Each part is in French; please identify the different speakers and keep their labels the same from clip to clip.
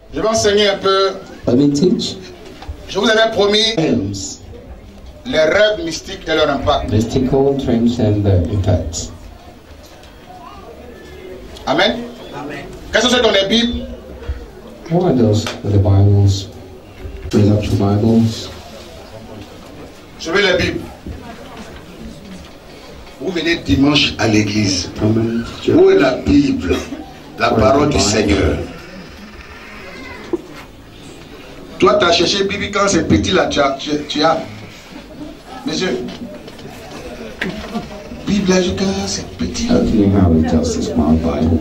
Speaker 1: Je vais enseigner un peu.
Speaker 2: Let me teach.
Speaker 1: Je vous avais promis
Speaker 2: Dreams.
Speaker 1: les rêves mystiques et leur impact.
Speaker 2: Mystical dreams and their impacts.
Speaker 1: Amen. Qu'est-ce que c'est dans les Bibles?
Speaker 2: What are those with the Bibles? Read up your Bibles.
Speaker 1: Suivez les Bibles. Vous venez dimanche à l'église.
Speaker 2: Amen.
Speaker 1: Où est la Bible? La parole du Seigneur. Toi, tu as cherché Bible quand c'est petit là, tu as. Monsieur, Bible là, quand c'est petit.
Speaker 2: How can you have it just a small Bible?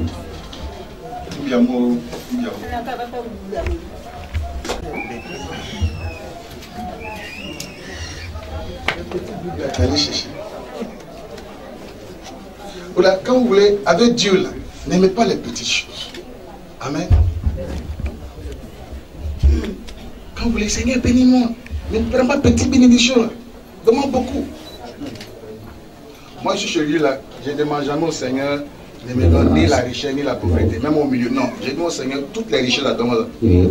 Speaker 1: Allez chercher. Voilà, quand vous voulez, avec Dieu là, n'aimez pas les petites choses. Amen. Quand vous voulez, Seigneur, bénis-moi. Mais ne prends pas petite bénédiction là. Demande beaucoup. Moi, je suis chez lui là. Je ne demande jamais au Seigneur ne me donne ni la richesse ni la pauvreté. Même au milieu, non. Je dis au Seigneur toutes les richesses là. Demande.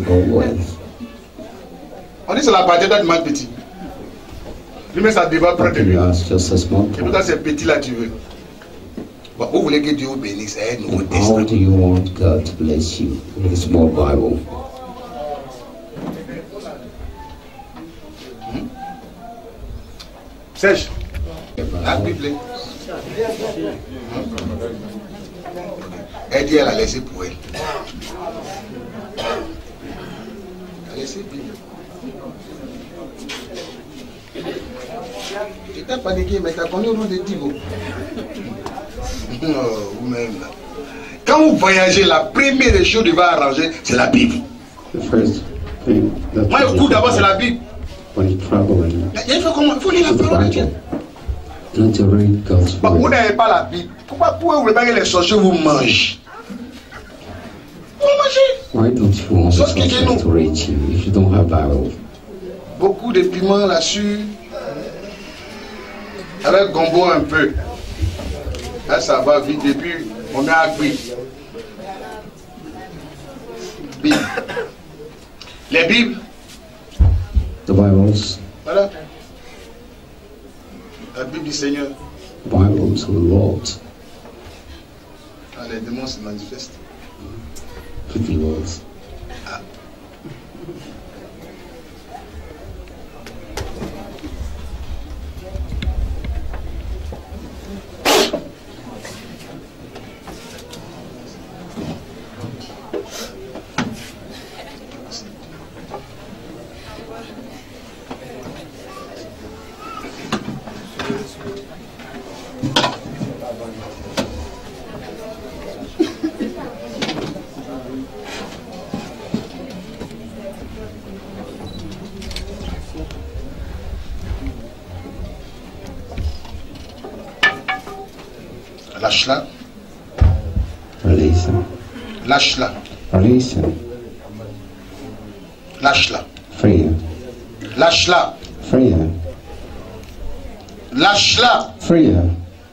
Speaker 1: On dit c'est la partie d'un demande petit. Lui-même, ça devrait prendre de lui. Et pourtant, c'est petit là, tu veux. Bon, vous voulez que Dieu vous bénisse, c'est un nouveau testament.
Speaker 2: How do you want God to bless you with a small Bible?
Speaker 1: Serge, la Bible. Elle dit, elle a laissé pour elle. Elle a laissé Bible. Tu t'as paniqué, mais tu as connu au nom de Divo. Vous-même là. Quand vous voyagez, la première des choses que vous devez arranger, c'est la Bible. Moi, le coup d'abord, c'est la Bible.
Speaker 2: When you travel,
Speaker 1: Il faut lire la parole de Dieu.
Speaker 2: not to read God's
Speaker 1: Bon, vous
Speaker 2: word.
Speaker 1: n'avez pas la Bible. Pourquoi vous voulez pas que les sorciers vous mangent? Vous mangez.
Speaker 2: Why don't you want the sorcerer to read you if you don't have Bible?
Speaker 1: Beaucoup de piment là-dessus. Avec gombo un peu. Là, ça va vite. Et puis, on met à cuire. Bible. Les Bibles.
Speaker 2: The Bibles,
Speaker 1: Voilà. La Bible du Seigneur.
Speaker 2: Bible to the Lord,
Speaker 1: Ah, les démons se manifestent.
Speaker 2: to the Lord.
Speaker 1: Lâche-la.
Speaker 2: Release him.
Speaker 1: Lâche-la.
Speaker 2: Release him.
Speaker 1: Lâche-la.
Speaker 2: Free him.
Speaker 1: Lâche-la.
Speaker 2: Free him.
Speaker 1: Lâche-la.
Speaker 2: Free him.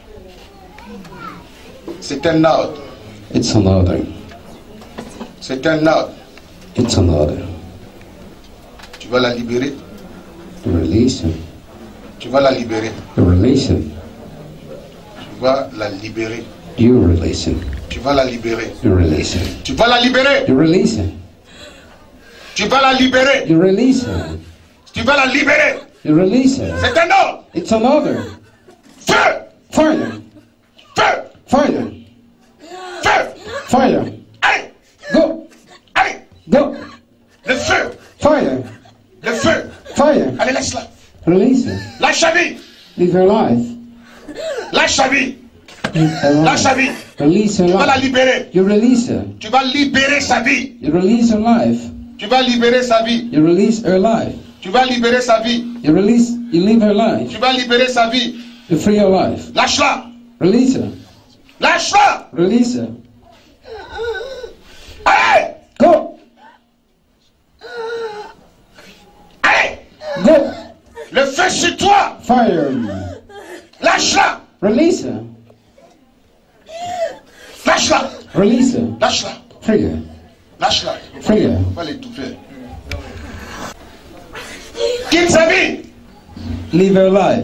Speaker 1: C'est un ordre.
Speaker 2: It's an order.
Speaker 1: C'est un ordre.
Speaker 2: It's an order.
Speaker 1: Tu vas la libérer.
Speaker 2: You release him.
Speaker 1: Tu vas la libérer.
Speaker 2: You release him.
Speaker 1: Tu vas la libérer.
Speaker 2: You release him.
Speaker 1: Tu vas la libérer.
Speaker 2: You release him.
Speaker 1: Tu vas la libérer.
Speaker 2: You release him.
Speaker 1: Tu vas la libérer.
Speaker 2: You release him.
Speaker 1: Tu vas la libérer.
Speaker 2: You release him.
Speaker 1: C'est un ordre.
Speaker 2: It's an order.
Speaker 1: Feu.
Speaker 2: Fire.
Speaker 1: Feu.
Speaker 2: Fire.
Speaker 1: Feu.
Speaker 2: Fire.
Speaker 1: Allez.
Speaker 2: Go.
Speaker 1: Allez.
Speaker 2: Go.
Speaker 1: Le feu.
Speaker 2: Fire.
Speaker 1: Le feu.
Speaker 2: Fire.
Speaker 1: Allez, laisse-la.
Speaker 2: Release him.
Speaker 1: Lâche la vie.
Speaker 2: Live your life.
Speaker 1: Lâche la vie.
Speaker 2: Live your
Speaker 1: Lâche la
Speaker 2: life.
Speaker 1: vie.
Speaker 2: Release your
Speaker 1: Tu vas la
Speaker 2: life.
Speaker 1: libérer.
Speaker 2: You release her.
Speaker 1: Tu vas libérer sa vie.
Speaker 2: You release her life.
Speaker 1: Tu vas libérer sa vie.
Speaker 2: You release her life.
Speaker 1: Tu vas libérer sa vie.
Speaker 2: You release. You live her life.
Speaker 1: Tu vas libérer sa vie.
Speaker 2: You free her life.
Speaker 1: Lâche-la.
Speaker 2: Release her.
Speaker 1: Lâche-la.
Speaker 2: Release her.
Speaker 1: Allez.
Speaker 2: Go.
Speaker 1: Allez.
Speaker 2: Go.
Speaker 1: Le feu sur toi.
Speaker 2: Fire.
Speaker 1: Lâche-la.
Speaker 2: Release her.
Speaker 1: Lâche-la.
Speaker 2: Release her.
Speaker 1: Lâche-la.
Speaker 2: Free her.
Speaker 1: Lâche-la.
Speaker 2: Free her.
Speaker 1: On va l'étouffer. Quitte sa vie.
Speaker 2: Leave her life.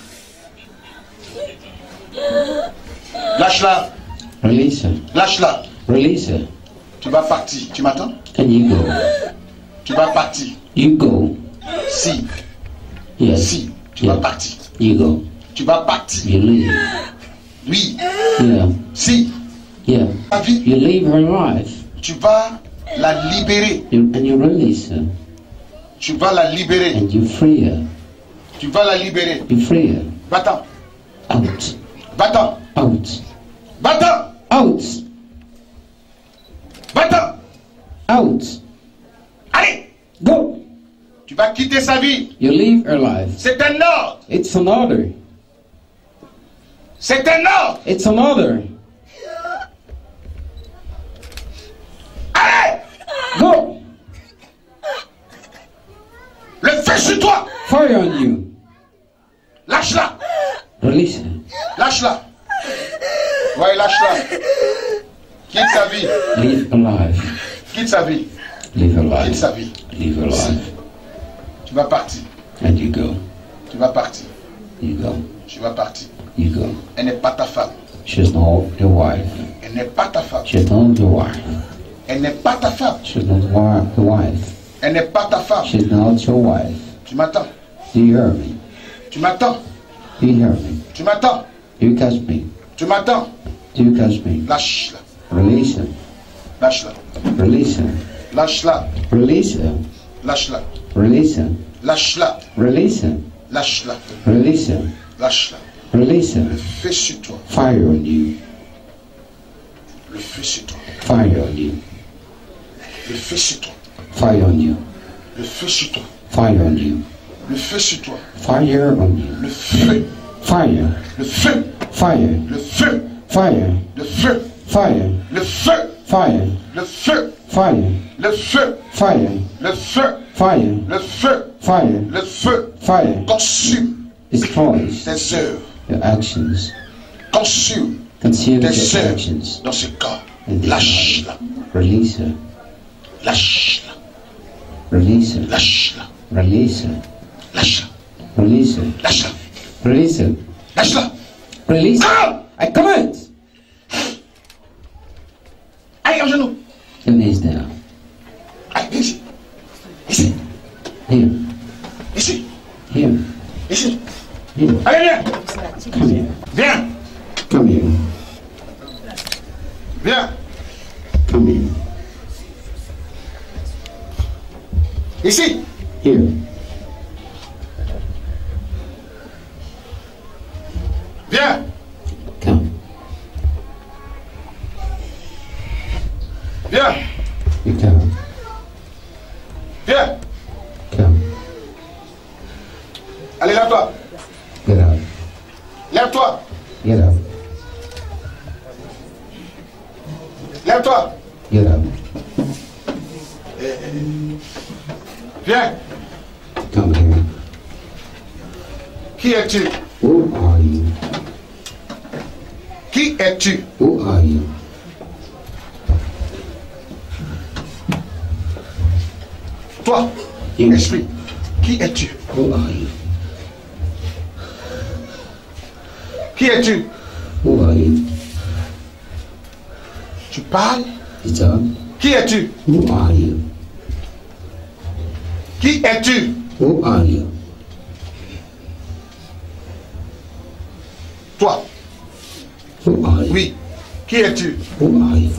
Speaker 1: Lâche-la.
Speaker 2: Release her.
Speaker 1: Lâche-la.
Speaker 2: Release her.
Speaker 1: Tu vas partir. Tu m'attends?
Speaker 2: And you go.
Speaker 1: Tu vas partir.
Speaker 2: You go.
Speaker 1: Si.
Speaker 2: Yes.
Speaker 1: Si. Tu vas partir.
Speaker 2: You go.
Speaker 1: Tu vas partir.
Speaker 2: You leave.
Speaker 1: Oui.
Speaker 2: Yeah.
Speaker 1: Si.
Speaker 2: Yeah.
Speaker 1: Ta vie.
Speaker 2: You leave her life.
Speaker 1: Tu vas la libérer.
Speaker 2: And you release her.
Speaker 1: Tu vas la libérer.
Speaker 2: And you free her.
Speaker 1: Tu vas la libérer.
Speaker 2: You free her.
Speaker 1: Va-t'en.
Speaker 2: Out.
Speaker 1: Va-t'en.
Speaker 2: Out.
Speaker 1: Va-t'en.
Speaker 2: Out.
Speaker 1: Va-t'en.
Speaker 2: Out.
Speaker 1: Allez.
Speaker 2: Go.
Speaker 1: Tu vas quitter sa vie.
Speaker 2: You leave her life.
Speaker 1: C'est un ordre.
Speaker 2: It's an order.
Speaker 1: C'est un ordre.
Speaker 2: It's an order.
Speaker 1: Allez.
Speaker 2: Go.
Speaker 1: Le feu sur toi.
Speaker 2: Fire on you.
Speaker 1: Lâche-la.
Speaker 2: Release her.
Speaker 1: Lâche-la. Ouais, lâche-la. Quitte sa vie.
Speaker 2: Leave her life.
Speaker 1: Quitte sa vie.
Speaker 2: Leave her
Speaker 1: Quitte
Speaker 2: life.
Speaker 1: sa vie.
Speaker 2: Leave her life.
Speaker 1: Tu vas partir.
Speaker 2: And you go.
Speaker 1: Tu vas partir.
Speaker 2: You go.
Speaker 1: Tu vas partir.
Speaker 2: You go.
Speaker 1: Elle n'est pas ta femme.
Speaker 2: She's not your wife.
Speaker 1: Elle n'est pas ta femme.
Speaker 2: She's not your wife.
Speaker 1: Elle n'est pas ta femme.
Speaker 2: She's not your wife.
Speaker 1: Elle n'est pas ta femme.
Speaker 2: She's not your wife.
Speaker 1: Tu m'attends.
Speaker 2: Do you hear me?
Speaker 1: Tu m'attends.
Speaker 2: Do you hear me?
Speaker 1: Tu m'attends.
Speaker 2: Do you catch me?
Speaker 1: Tu m'attends.
Speaker 2: Do you catch me?
Speaker 1: Lâche-la.
Speaker 2: Release her.
Speaker 1: Lâche-la.
Speaker 2: Release her.
Speaker 1: Lâche-la.
Speaker 2: Release her.
Speaker 1: Lâche-la.
Speaker 2: Release her.
Speaker 1: Lâche-la.
Speaker 2: Release her.
Speaker 1: Lâche-la.
Speaker 2: Release her.
Speaker 1: Lâche-la.
Speaker 2: Release her.
Speaker 1: Le feu sur toi.
Speaker 2: Fire on you.
Speaker 1: Le feu sur toi.
Speaker 2: Fire on you.
Speaker 1: Le feu sur toi.
Speaker 2: Fire on you.
Speaker 1: Le feu sur toi.
Speaker 2: Fire on you.
Speaker 1: Le feu sur toi.
Speaker 2: Fire on you.
Speaker 1: Le feu.
Speaker 2: Fire.
Speaker 1: Le feu.
Speaker 2: Fire.
Speaker 1: Le feu.
Speaker 2: Fire.
Speaker 1: Le feu.
Speaker 2: Fire.
Speaker 1: Le feu.
Speaker 2: Fire.
Speaker 1: Le feu.
Speaker 2: Fire.
Speaker 1: Le feu.
Speaker 2: Fire.
Speaker 1: Le feu.
Speaker 2: Fire.
Speaker 1: Le feu.
Speaker 2: Fire.
Speaker 1: Le feu.
Speaker 2: Fire.
Speaker 1: Consume
Speaker 2: Destroys
Speaker 1: tes œuvres.
Speaker 2: your actions.
Speaker 1: Consume
Speaker 2: Consume
Speaker 1: tes
Speaker 2: your
Speaker 1: œuvres
Speaker 2: actions.
Speaker 1: dans ce corps.
Speaker 2: And
Speaker 1: Lâche-la.
Speaker 2: release her.
Speaker 1: Lâche-la.
Speaker 2: Release her.
Speaker 1: Lâche-la.
Speaker 2: Release her.
Speaker 1: Lâche-la.
Speaker 2: Release her.
Speaker 1: Lâche-la.
Speaker 2: Release her.
Speaker 1: Lâche-la.
Speaker 2: Release her.
Speaker 1: Ah!
Speaker 2: I command.
Speaker 1: Allez, en genoux.
Speaker 2: Your knees down.
Speaker 1: Allez, viens ici. Ici.
Speaker 2: Here.
Speaker 1: Ici.
Speaker 2: Here.
Speaker 1: Ici.
Speaker 2: Here.
Speaker 1: Allez, viens.
Speaker 2: Come here.
Speaker 1: Viens.
Speaker 2: Come here.
Speaker 1: Viens.
Speaker 2: Come here.
Speaker 1: Ici.
Speaker 2: Here.
Speaker 1: Viens.
Speaker 2: Come.
Speaker 1: Viens.
Speaker 2: You come.
Speaker 1: Viens.
Speaker 2: Come.
Speaker 1: Allez, lève-toi.
Speaker 2: Get up.
Speaker 1: Lève-toi.
Speaker 2: Get up.
Speaker 1: Lève-toi.
Speaker 2: Get up.
Speaker 1: Viens.
Speaker 2: Come here.
Speaker 1: Qui es-tu?
Speaker 2: Who are you?
Speaker 1: Qui es-tu?
Speaker 2: Who are you?
Speaker 1: Toi,
Speaker 2: You.
Speaker 1: esprit. Qui es-tu?
Speaker 2: Who are you?
Speaker 1: Qui es-tu?
Speaker 2: Who are you?
Speaker 1: Tu parles?
Speaker 2: You talk.
Speaker 1: Qui es-tu?
Speaker 2: Who are you?
Speaker 1: Qui es-tu?
Speaker 2: Who are you?
Speaker 1: Toi.
Speaker 2: Who are you?
Speaker 1: Oui. Qui es-tu?
Speaker 2: Who are you?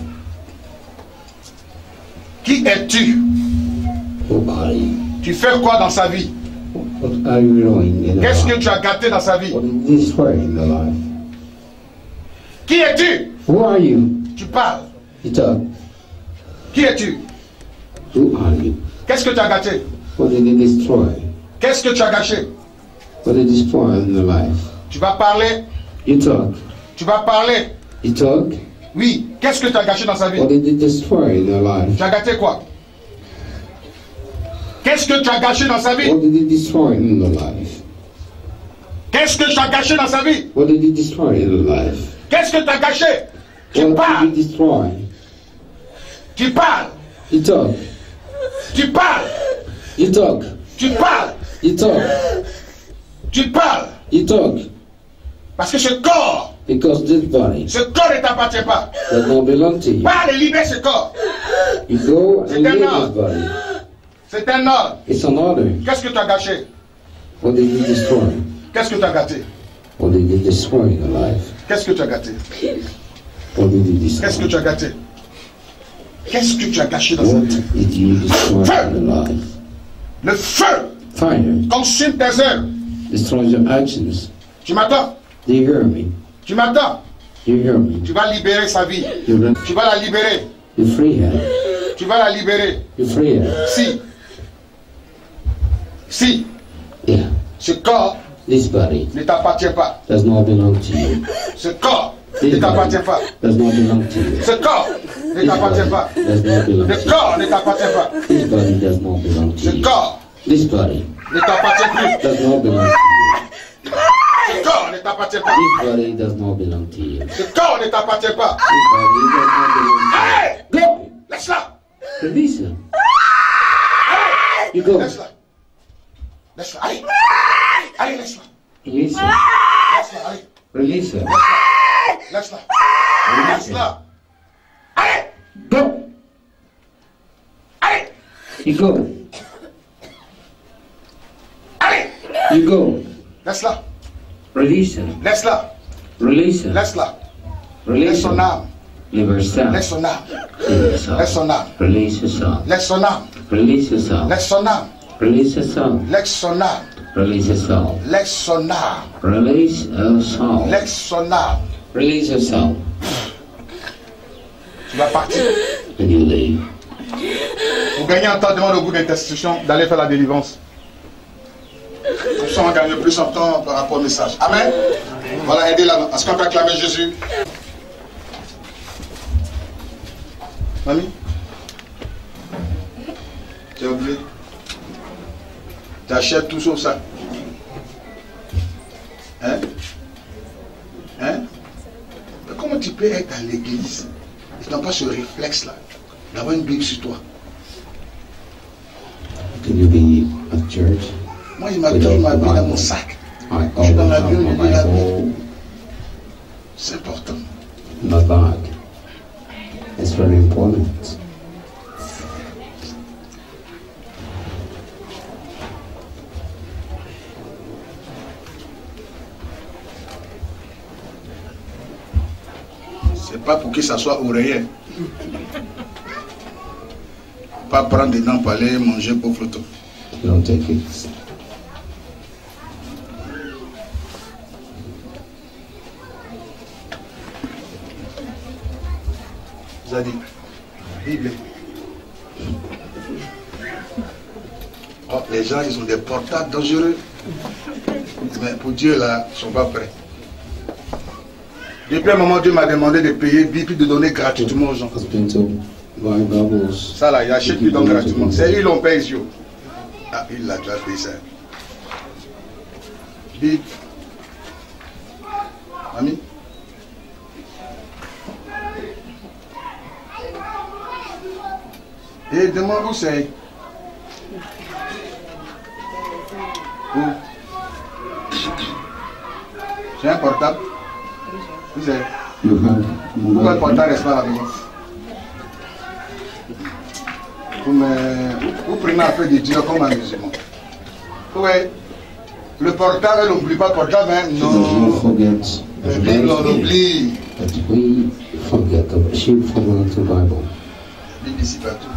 Speaker 1: Qui es-tu?
Speaker 2: Who are you?
Speaker 1: Tu fais quoi dans sa vie?
Speaker 2: What are you doing in the
Speaker 1: Qu'est-ce que
Speaker 2: life?
Speaker 1: tu as gâté dans sa vie?
Speaker 2: What is destroying in the life?
Speaker 1: Qui es-tu?
Speaker 2: Who are you?
Speaker 1: Tu parles.
Speaker 2: You talk.
Speaker 1: Qui es-tu?
Speaker 2: Who are you?
Speaker 1: Qu'est-ce que tu as gâté?
Speaker 2: What did it destroy?
Speaker 1: Qu'est-ce que tu as gâché?
Speaker 2: What did it destroy in the life?
Speaker 1: Tu vas parler.
Speaker 2: You talk.
Speaker 1: Tu vas parler.
Speaker 2: You talk.
Speaker 1: Oui. Qu'est-ce que tu as gâché dans sa vie?
Speaker 2: What did it destroy in the life?
Speaker 1: Tu as gâté quoi? Qu'est-ce que tu as gâché dans sa vie?
Speaker 2: What did it destroy in the life?
Speaker 1: Qu'est-ce que tu as gâché dans sa vie?
Speaker 2: What did it destroy in the life?
Speaker 1: Qu'est-ce que tu as gâché? Tu
Speaker 2: What
Speaker 1: parles.
Speaker 2: did it destroy?
Speaker 1: Tu parles.
Speaker 2: You talk.
Speaker 1: Tu parles.
Speaker 2: You talk.
Speaker 1: Tu parles.
Speaker 2: You talk.
Speaker 1: Tu parles.
Speaker 2: You talk.
Speaker 1: Parce que ce corps
Speaker 2: Because this body
Speaker 1: ne t'appartient pas.
Speaker 2: does not belong to you.
Speaker 1: Parle et libère ce corps.
Speaker 2: You go and
Speaker 1: C'est un
Speaker 2: leave this
Speaker 1: ordre.
Speaker 2: body.
Speaker 1: C'est un ordre.
Speaker 2: It's an order.
Speaker 1: Qu'est-ce que tu as gâché?
Speaker 2: What did you destroy?
Speaker 1: Qu'est-ce que tu as gâté?
Speaker 2: What did you destroy in your life?
Speaker 1: Qu'est-ce que tu as gâté?
Speaker 2: What did you destroy?
Speaker 1: Qu'est-ce que tu as gâté? Qu'est-ce que tu as gâché dans ta
Speaker 2: What
Speaker 1: vie?
Speaker 2: did you destroy in your life?
Speaker 1: Le feu
Speaker 2: Fire
Speaker 1: consume tes œuvres.
Speaker 2: destroys your actions.
Speaker 1: Tu m'attends?
Speaker 2: Do you hear me?
Speaker 1: Tu m'attends?
Speaker 2: You hear me?
Speaker 1: Tu vas libérer sa vie.
Speaker 2: You
Speaker 1: Tu vas la libérer.
Speaker 2: free her.
Speaker 1: Tu vas la libérer.
Speaker 2: You free her.
Speaker 1: Si
Speaker 2: Yeah.
Speaker 1: ce corps
Speaker 2: This body
Speaker 1: ne t'appartient pas.
Speaker 2: does not belong to you.
Speaker 1: Ce corps ne
Speaker 2: This
Speaker 1: t'appartient
Speaker 2: body
Speaker 1: pas.
Speaker 2: does not belong to you.
Speaker 1: Ce corps ne
Speaker 2: This
Speaker 1: t'appartient pas.
Speaker 2: body does not belong
Speaker 1: Le
Speaker 2: to you.
Speaker 1: corps ne t'appartient pas.
Speaker 2: This body does not belong to
Speaker 1: Ce
Speaker 2: you.
Speaker 1: corps
Speaker 2: This body
Speaker 1: ne t'appartient plus.
Speaker 2: does not belong to you.
Speaker 1: Ce corps ne t'appartient pas.
Speaker 2: This body does not belong to you.
Speaker 1: Ce corps ne t'appartient pas.
Speaker 2: This body does not belong to
Speaker 1: Allez,
Speaker 2: you. Go!
Speaker 1: laisse-la.
Speaker 2: Release her. You go.
Speaker 1: Laisse-la. Laisse-la. Allez. Allez, laisse-la.
Speaker 2: Release her.
Speaker 1: Laisse-la. Allez.
Speaker 2: Release her.
Speaker 1: Laisse-la.
Speaker 2: Release her.
Speaker 1: Laisse-la. Allez.
Speaker 2: Go!
Speaker 1: Allez.
Speaker 2: You go.
Speaker 1: Allez.
Speaker 2: You go.
Speaker 1: Laisse-la.
Speaker 2: Release her.
Speaker 1: Laisse-la.
Speaker 2: Release her.
Speaker 1: Laisse-la. Laisse
Speaker 2: Release
Speaker 1: son
Speaker 2: her.
Speaker 1: âme.
Speaker 2: Leave her sound.
Speaker 1: Laisse son âme.
Speaker 2: Leave her sound.
Speaker 1: Laisse son âme.
Speaker 2: Release her sound.
Speaker 1: Laisse son âme.
Speaker 2: Release her sound.
Speaker 1: Laisse son âme.
Speaker 2: Release her sound.
Speaker 1: Laisse son âme.
Speaker 2: Release her sound.
Speaker 1: Laisse son âme.
Speaker 2: Release her sound.
Speaker 1: Laisse son âme.
Speaker 2: Release her sound.
Speaker 1: Tu vas partir.
Speaker 2: And you leave.
Speaker 1: Pour gagner un temps, demande au bout d'intercession d'aller faire la délivrance. Comme ça, on gagne plus en temps par rapport au message. Amen. Voilà, aidez-la. Est-ce qu'on peut acclamer Jésus? Mamie? Tu as oublié? Tu achètes tout sauf ça. Hein? Hein? Mais comment tu peux être à l'église et tu n'as pas ce réflexe-là d'avoir une Bible sur toi?
Speaker 2: Can you be at church?
Speaker 1: Moi, il m'a toujours ma Bible dans mon sac.
Speaker 2: I
Speaker 1: Je suis dans
Speaker 2: always
Speaker 1: l'avion,
Speaker 2: have
Speaker 1: je lis la Bible.
Speaker 2: Bible
Speaker 1: C'est important.
Speaker 2: in my bag. It's very important.
Speaker 1: C'est pas pour que ça soit oreiller. Pas prendre des dents pour aller manger pour photo.
Speaker 2: Don't take it.
Speaker 1: Vous avez dit, Bible. Oh, les gens, ils ont des portables dangereux. Mais pour Dieu, là, ils ne sont pas prêts. Depuis un moment, Dieu m'a demandé de payer Bible et de donner gratuitement aux gens.
Speaker 2: Has been to buy Bibles.
Speaker 1: Ça là, il achète, il donne gratuitement. C'est eux, ils l'ont payé ici. Ah, il a déjà payé ça. Bible. Ami. Et demande où c'est. Où? C'est un portable. Où c'est?
Speaker 2: You have
Speaker 1: Pourquoi le
Speaker 2: mobile
Speaker 1: portable
Speaker 2: phone?
Speaker 1: reste pas à la maison? Vous prenez un peu de Dieu comme un musulman. Oui. Le portable, on n'oublie pas le portable, hein?
Speaker 2: She does not
Speaker 1: Non.
Speaker 2: forget
Speaker 1: La
Speaker 2: the
Speaker 1: Bible, on
Speaker 2: Bible,
Speaker 1: oublie.
Speaker 2: but we forget the she forgot the Bible.
Speaker 1: La Bible ici partout.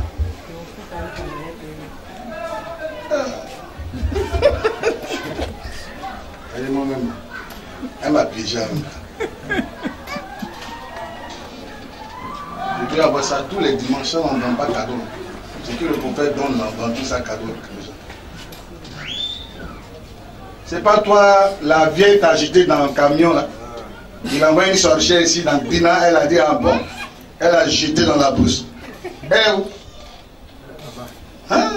Speaker 1: Elle est moi-même. Elle m'a déjà. Je dois avoir ça tous les dimanches, on ne donne pas cadeau. Ce que le prophète donne, on donne tout ça cadeau. C'est pas toi, la vieille t'a agité dans le camion là. Il a envoyé une sorcière ici dans Dina, elle a dit ah bon. Elle a jeté dans la brousse. Elle est où? Hein?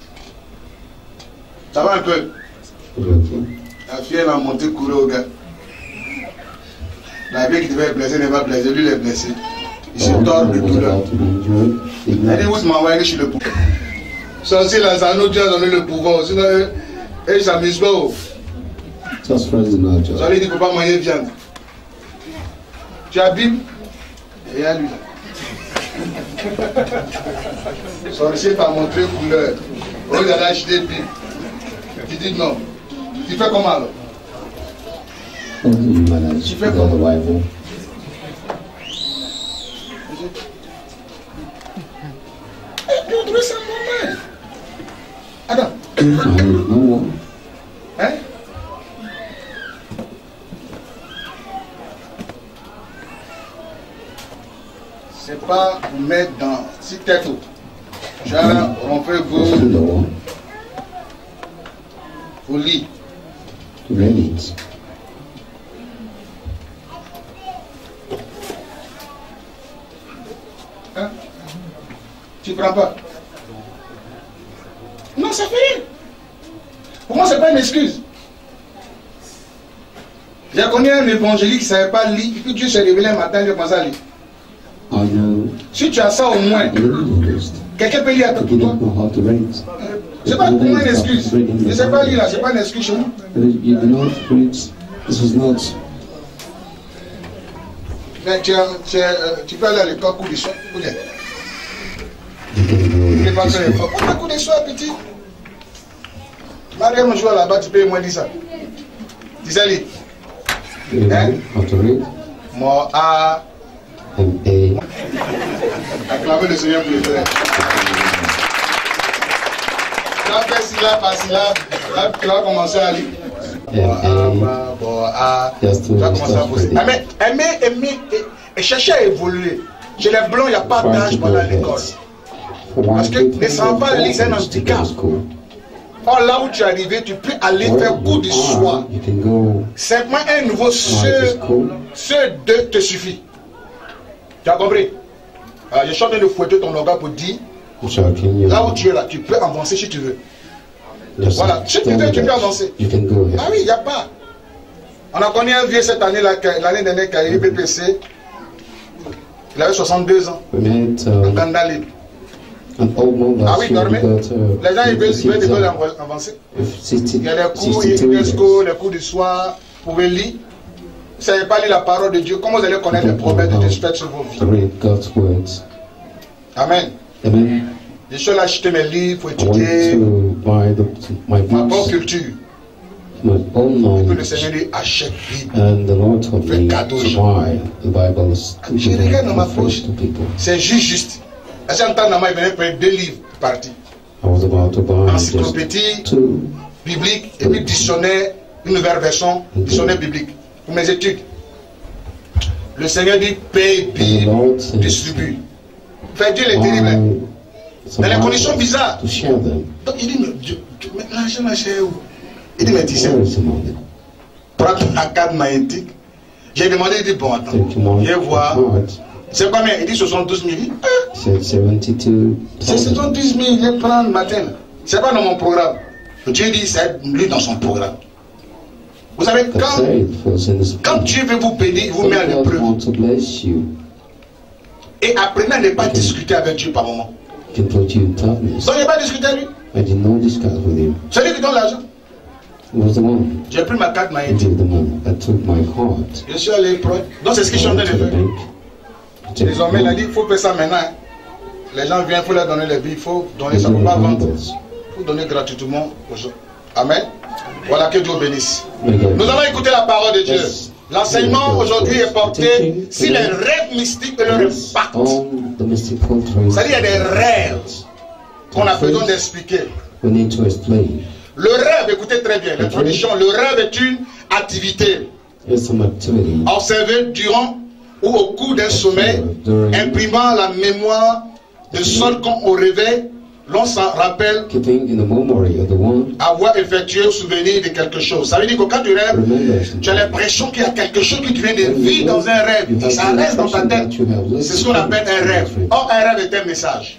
Speaker 1: Ça va un peu? La fille elle a monté courir au gars. La vieille qui devait être blessée n'est pas blessée, lui il est blessé. Il se tord de douleur. Il dit, où m'a envoyé chez le pouvoir. Sorcier là, ça nous a donné le pouvoir. Sinon, il s'amuse pas. Ça lui dit, il ne faut pas manger viande. Tu as Bible? Et il y a lui. Sorcier t'a montré couleur. Oh, il a acheté Bible. Tu dis non. Tu fais comment alors? Tu fais comment? Tu trouves ça normal? Attends. Hein? C'est pas vous mettre dans si tête haute. Genre, on fait vos lits. Hein? Tu prends pas? Non, ça fait rien. Pour moi, c'est pas une excuse. J'ai connu un évangélique qui ne savait pas lire, puis Dieu s'est révélé un matin, il a commencé à lire. Si tu as ça au moins, quelqu'un peut lire à toi. C'est pas pour moi une excuse. Je ne sais pas lire là, c'est pas une excuse chez nous. Mais tu peux aller à l'école coup de soin. Tu ne peux pas faire l'école. Pourquoi coup de soin, petit? Mariam joue là-bas, tu peux moins dire ça. Tu sais lire. Hein? Moi, acclamez le Seigneur pour le frère. Tu as fait syllabe par syllabe, là tu vas commencer à lire. Tu vas commencer à poser. Aimer et chercher à évoluer. Chez les blancs, il n'y a pas d'âge pendant l'école. Parce que ne savent pas lire, c'est un handicap. Or là où tu es arrivé, tu peux aller faire cours de soi. Simplement un nouveau ce deux te suffit. Tu as compris? Je suis en train de fouetter ton organe pour dire, là où tu es là, tu peux avancer si tu veux. Voilà, si tu veux, tu peux avancer. Ah oui, il n'y a pas. On a connu un vieux cette année, l'année dernière, qui a eu BPC. Il avait 62 ans. Un candidat libre. Ah oui, dormez. Les gens, ils veulent avancer. Il y a les cours, les cours du soir, vous pouvez lire. Vous ne savez pas lire la parole de Dieu. Comment vous allez connaître les promesses de Dieu sur vos vies? Amen. Je suis allé acheter mes livres pour étudier ma propre culture. Et puis le Seigneur dit, achète Bible. Fais cadeau aux gens. Je regarde dans ma poche. C'est juste. À ce temps-là, il venait prendre 2 livres partis. Encyclopédie biblique et puis dictionnaire, une nouvelle version, dictionnaire biblique. Pour mes études. Le Seigneur dit, paye, Bible, distribue. Fait Dieu les terribles. Dans les conditions bizarres. Donc il dit, mais l'argent là, c'est où? Il dit, mais tu sais, prends ta carte magnétique. J'ai demandé, il dit, bon, attends, viens voir. C'est combien? Il dit 72 000. C'est 72 000, il prend le matin. C'est pas dans mon programme. Dieu dit, c'est lui dans son programme. Vous savez, quand Dieu veut vous bénir, il vous met à l'épreuve. Et apprenez à ne pas discuter avec Dieu par moment. Donc il n'a pas discuté avec lui. C'est lui qui donne l'argent. J'ai pris ma carte magnétique. Je suis allé prendre. Donc c'est ce que je suis en train de faire. Désormais, il a dit, il faut faire ça maintenant. Les gens viennent, il faut leur donner les billes, il faut donner ça, il ne faut pas vendre. Il faut donner gratuitement aux gens. Amen. Voilà, que Dieu bénisse. Nous allons écouter la parole de Dieu. L'enseignement aujourd'hui est porté sur les rêves mystiques et leur impact. C'est-à-dire, il y a des rêves qu'on a besoin d'expliquer. Le rêve, écoutez très bien, l'introduction, le rêve est une activité observée durant ou au cours d'un sommeil, imprimant la mémoire de sorte qu'on au réveil, l'on s'en rappelle avoir effectué un souvenir de quelque chose. Ça veut dire que quand tu rêves, tu as l'impression qu'il y a quelque chose qui te vient de vivre dans un rêve. Et ça reste dans ta tête. C'est ce qu'on appelle un rêve. Or, un rêve est un message.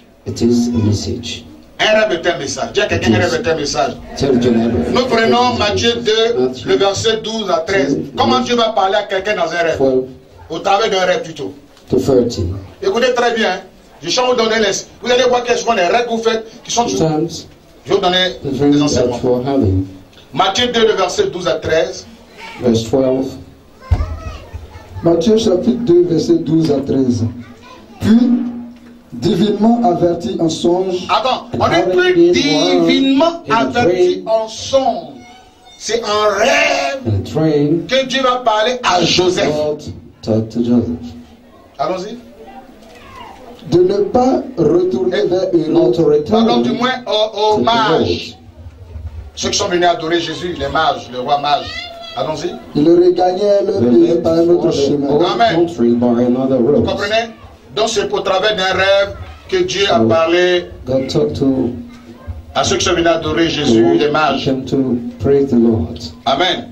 Speaker 1: Un rêve est un message. Dis à quelqu'un qu'un rêve est un message. Nous prenons Matthieu 2, le verset 12 à 13. Comment Dieu va parler à quelqu'un dans un rêve? Au travers d'un rêve plutôt.
Speaker 2: to 30.
Speaker 1: Écoutez très bien. Je vais vous donner les... Vous allez voir quels sont les règles que vous faites qui sont...
Speaker 2: Sometimes
Speaker 1: Je vais vous donner
Speaker 2: the
Speaker 1: des
Speaker 2: dream that
Speaker 1: enseignements.
Speaker 2: you're having,
Speaker 1: Matthieu 2, le verset 12 à 13.
Speaker 2: verse 12.
Speaker 3: Matthieu chapitre 2, verset 12 à 13. Puis, divinement averti en songe,
Speaker 1: Attends, on est plus divinement averti en songe. C'est un rêve
Speaker 2: In a train,
Speaker 1: que Dieu va parler à Joseph.
Speaker 2: God talked to Joseph.
Speaker 1: Allons-y.
Speaker 3: de ne pas retourner vers
Speaker 2: Not to
Speaker 3: Hérode,
Speaker 1: Pardon, du
Speaker 2: return
Speaker 1: moins aux
Speaker 2: to the
Speaker 1: mages.
Speaker 2: Lord.
Speaker 1: Ceux qui sont venus adorer Jésus, les mages, le roi mage. Allons-y.
Speaker 3: ils regagnaient leur
Speaker 2: They
Speaker 3: pays
Speaker 2: left
Speaker 3: par un autre
Speaker 2: for the
Speaker 3: chemin.
Speaker 2: old
Speaker 1: Amen.
Speaker 2: country by another
Speaker 1: Vous
Speaker 2: road.
Speaker 1: comprenez? Donc c'est au travers d'un rêve que Dieu a parlé
Speaker 2: God talked to
Speaker 1: à ceux qui sont venus adorer
Speaker 2: the
Speaker 1: Jésus,
Speaker 2: one
Speaker 1: les
Speaker 2: who
Speaker 1: mages.
Speaker 2: came to praise the Lord.
Speaker 1: Amen.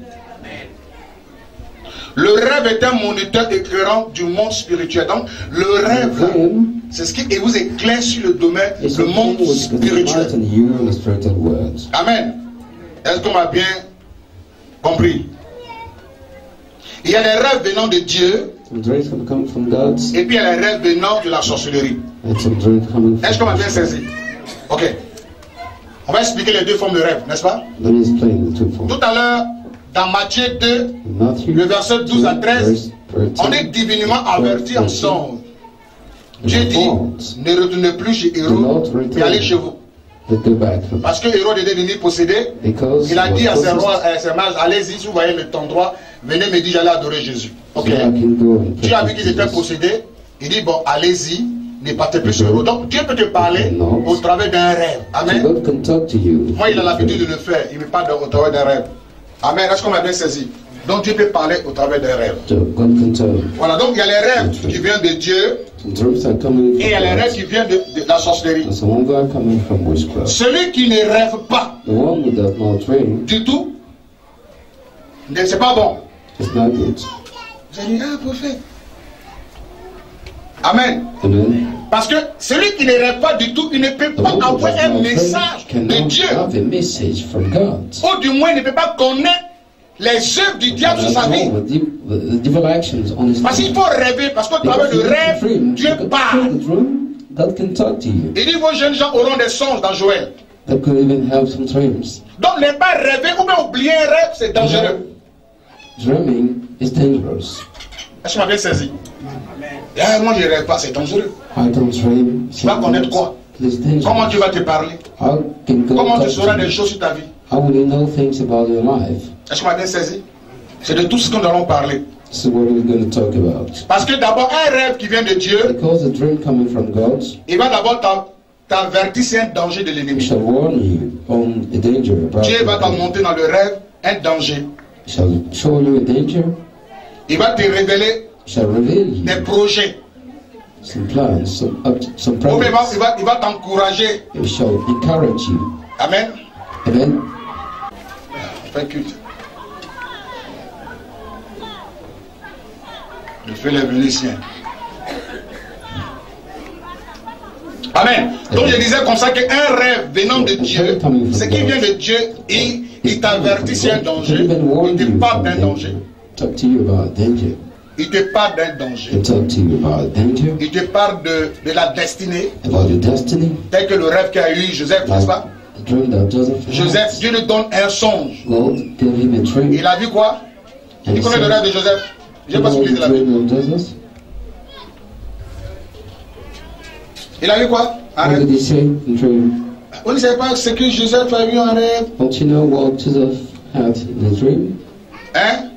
Speaker 1: Le rêve est un moniteur éclairant du monde spirituel. Donc le rêve, là,
Speaker 2: Dream
Speaker 1: c'est ce qui vous éclaire sur le domaine,
Speaker 2: is
Speaker 1: le monde
Speaker 2: something which can
Speaker 1: spirituel.
Speaker 2: enlighten you in the spiritual world.
Speaker 1: Amen. Est-ce qu'on m'a bien compris? Il y a les rêves venant de Dieu
Speaker 2: Some dreams can come from God,
Speaker 1: et puis il y a les rêves venant de la sorcellerie.
Speaker 2: and some dreams coming
Speaker 1: Est-ce qu'on m'a
Speaker 2: from
Speaker 1: bien saisi? Ok. On va expliquer les deux formes de rêve, n'est-ce pas?
Speaker 2: Let me explain the two forms.
Speaker 1: Tout à l'heure, dans Matthieu 2,
Speaker 2: In Matthew
Speaker 1: le verset 12 à
Speaker 2: 2,
Speaker 1: 13,
Speaker 2: verse 13,
Speaker 1: on est divinement averti en songe. Dieu dit,
Speaker 2: thought,
Speaker 1: ne retournez plus chez
Speaker 2: do
Speaker 1: Hérode
Speaker 2: not
Speaker 1: et allez chez
Speaker 2: return,
Speaker 1: vous.
Speaker 2: but go back,
Speaker 1: Parce que Hérode était devenu possédé.
Speaker 2: because
Speaker 1: Il a dit à ses
Speaker 2: was
Speaker 1: rois,
Speaker 2: possessed.
Speaker 1: à ses mages, allez-y, si vous voyez le temps droit, venez me dire, j'allais adorer Jésus. Ok.
Speaker 2: So I can go and
Speaker 1: Dieu a vu
Speaker 2: practice
Speaker 1: qu'ils étaient
Speaker 2: this.
Speaker 1: possédés. Il dit, bon, allez-y, ne partez plus sur Hérode. Donc Dieu peut te parler
Speaker 2: Non.
Speaker 1: au travers d'un rêve.
Speaker 2: So
Speaker 1: Amen.
Speaker 2: God can talk to you.
Speaker 1: Moi, il a l'habitude de le faire. Il me parle au travers d'un rêve. Amen. Est-ce qu'on m'a bien saisi? Donc Dieu peut parler au travers d'un rêve.
Speaker 2: So God can tell.
Speaker 1: Voilà, donc il y a les rêves qui viennent de Dieu
Speaker 2: Some dreams are coming
Speaker 1: et il y a les
Speaker 2: from
Speaker 1: rêves
Speaker 2: God,
Speaker 1: qui viennent de la sorcellerie.
Speaker 2: and some are coming from witchcraft.
Speaker 1: Celui qui ne rêve pas
Speaker 2: The one who does not dream
Speaker 1: du tout, c'est pas bon.
Speaker 2: is not good.
Speaker 1: Vous allez dire, ah, prophète. Amen.
Speaker 2: Amen.
Speaker 1: Parce que celui qui ne rêve pas du tout, il ne peut
Speaker 2: The
Speaker 1: pas
Speaker 2: one who
Speaker 1: avoir
Speaker 2: does
Speaker 1: un
Speaker 2: not
Speaker 1: message
Speaker 2: dream
Speaker 1: de
Speaker 2: cannot
Speaker 1: Dieu.
Speaker 2: have a message from God.
Speaker 1: Ou du moins, il ne peut pas connaître les œuvres du diable sur sa vie.
Speaker 2: The devil actions on his
Speaker 1: Parce qu'il faut rêver, parce qu'au travers du rêve, Dieu parle.
Speaker 2: God can talk to you.
Speaker 1: Il dit, vos jeunes gens auront des songes dans Joël.
Speaker 2: God could even have some dreams.
Speaker 1: Donc, ne pas rêver ou bien oublier un rêve, c'est dangereux.
Speaker 2: Dreaming is dangerous.
Speaker 1: Est-ce que tu m'as bien saisi? Ah, moi, je ne rêve pas, c'est dangereux.
Speaker 2: I don't dream.
Speaker 1: Tu vas connaître quoi?
Speaker 2: It's dangerous.
Speaker 1: Comment Dieu va te parler?
Speaker 2: How can God
Speaker 1: Comment tu
Speaker 2: talk
Speaker 1: sauras
Speaker 2: to
Speaker 1: des
Speaker 2: you?
Speaker 1: choses sur ta vie?
Speaker 2: How will you know things about your life?
Speaker 1: Est-ce que tu m'as bien saisi? C'est de tout ce que nous allons parler.
Speaker 2: This is what we're going to talk about.
Speaker 1: Parce que d'abord, un rêve qui vient de Dieu,
Speaker 2: Because the dream coming from God,
Speaker 1: il va d'abord t'avertir c'est un danger de
Speaker 2: He
Speaker 1: l'ennemi.
Speaker 2: shall warn you on a danger about
Speaker 1: Dieu va
Speaker 2: the
Speaker 1: t'en
Speaker 2: day.
Speaker 1: monter dans le rêve un danger.
Speaker 2: He shall show you a danger.
Speaker 1: Il va te révéler
Speaker 2: He shall reveal you
Speaker 1: des projets.
Speaker 2: some plans, some
Speaker 1: Ou bien
Speaker 2: plans.
Speaker 1: il va t'encourager.
Speaker 2: He shall encourage you.
Speaker 1: Amen.
Speaker 2: Amen.
Speaker 1: Fais culte. Le feu les Vénitiens. Amen. Donc je disais comme ça qu'un rêve venant de Dieu, ce qui vient de Dieu, il t'avertit sur un danger,
Speaker 2: He even warn
Speaker 1: il te
Speaker 2: you
Speaker 1: parle
Speaker 2: from
Speaker 1: d'un danger.
Speaker 2: danger. Talk to you about danger.
Speaker 1: Il te parle d'un
Speaker 2: He
Speaker 1: danger.
Speaker 2: talk to you about danger,
Speaker 1: Il te parle de la destinée,
Speaker 2: about your destiny,
Speaker 1: tel que le rêve qu'a eu Joseph, n'est-ce
Speaker 2: like
Speaker 1: pas?
Speaker 2: the dream that Joseph had.
Speaker 1: Joseph, Dieu lui donne un songe.
Speaker 2: God gave him a dream.
Speaker 1: Il a vu quoi?
Speaker 2: And
Speaker 1: Tu connais le rêve de Joseph? Je n'ai pas
Speaker 2: the
Speaker 1: suivi la Bible.
Speaker 2: dream of Joseph.
Speaker 1: Il a vu quoi? Un
Speaker 2: What
Speaker 1: rêve.
Speaker 2: did he say in the dream?
Speaker 1: Vous ne savez pas ce que Joseph a vu en rêve?
Speaker 2: Don't you know what Joseph had in the dream?
Speaker 1: Hein?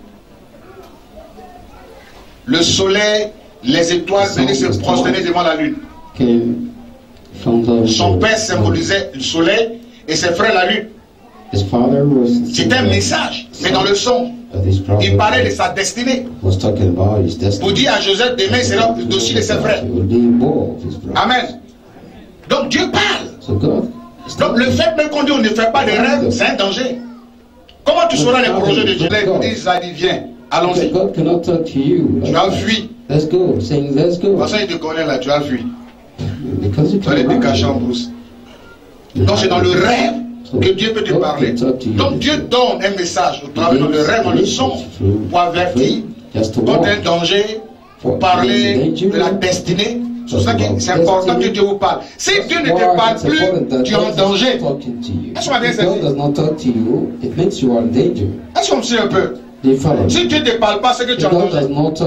Speaker 1: Le soleil, les étoiles venaient se prosterner devant la lune.
Speaker 2: Came from the
Speaker 1: Son père symbolisait le soleil et ses frères la lune.
Speaker 2: His father was
Speaker 1: C'était un message, mais dans le son.
Speaker 2: His brother
Speaker 1: Il parlait de sa destinée.
Speaker 2: was talking about his destiny.
Speaker 1: Pour dire à Joseph, demain il sera le dossier de ses frères.
Speaker 2: He will be more of his brothers.
Speaker 1: Amen. Donc Dieu parle.
Speaker 2: So God is
Speaker 1: Donc le fait même qu'on dit on ne fait pas de rêve, c'est un danger. Comment tu sauras les projets de Dieu? Il dit, ça dit, viens, allons-y.
Speaker 2: God cannot talk to you.
Speaker 1: Tu as fui.
Speaker 2: Let's go, saying let's
Speaker 1: De toute
Speaker 2: go.
Speaker 1: façon, il te connaît là, tu as fui.
Speaker 2: Because you
Speaker 1: Tu allais te
Speaker 2: can
Speaker 1: cacher en brousse. Donc c'est dans le rêve que Dieu peut te parler. Donc Dieu donne un message au travers de le rêve, dans le son, pour avertir
Speaker 2: just to
Speaker 1: contre
Speaker 2: warn
Speaker 1: un danger Vous parlez de la destinée. C'est pour ça que c'est important que Dieu vous parle. Si Dieu ne te parle plus, tu es en danger. Est-ce qu'on bien saisi? Est-ce qu'on me suit un peu? Si Dieu ne te parle pas, c'est que tu es en danger.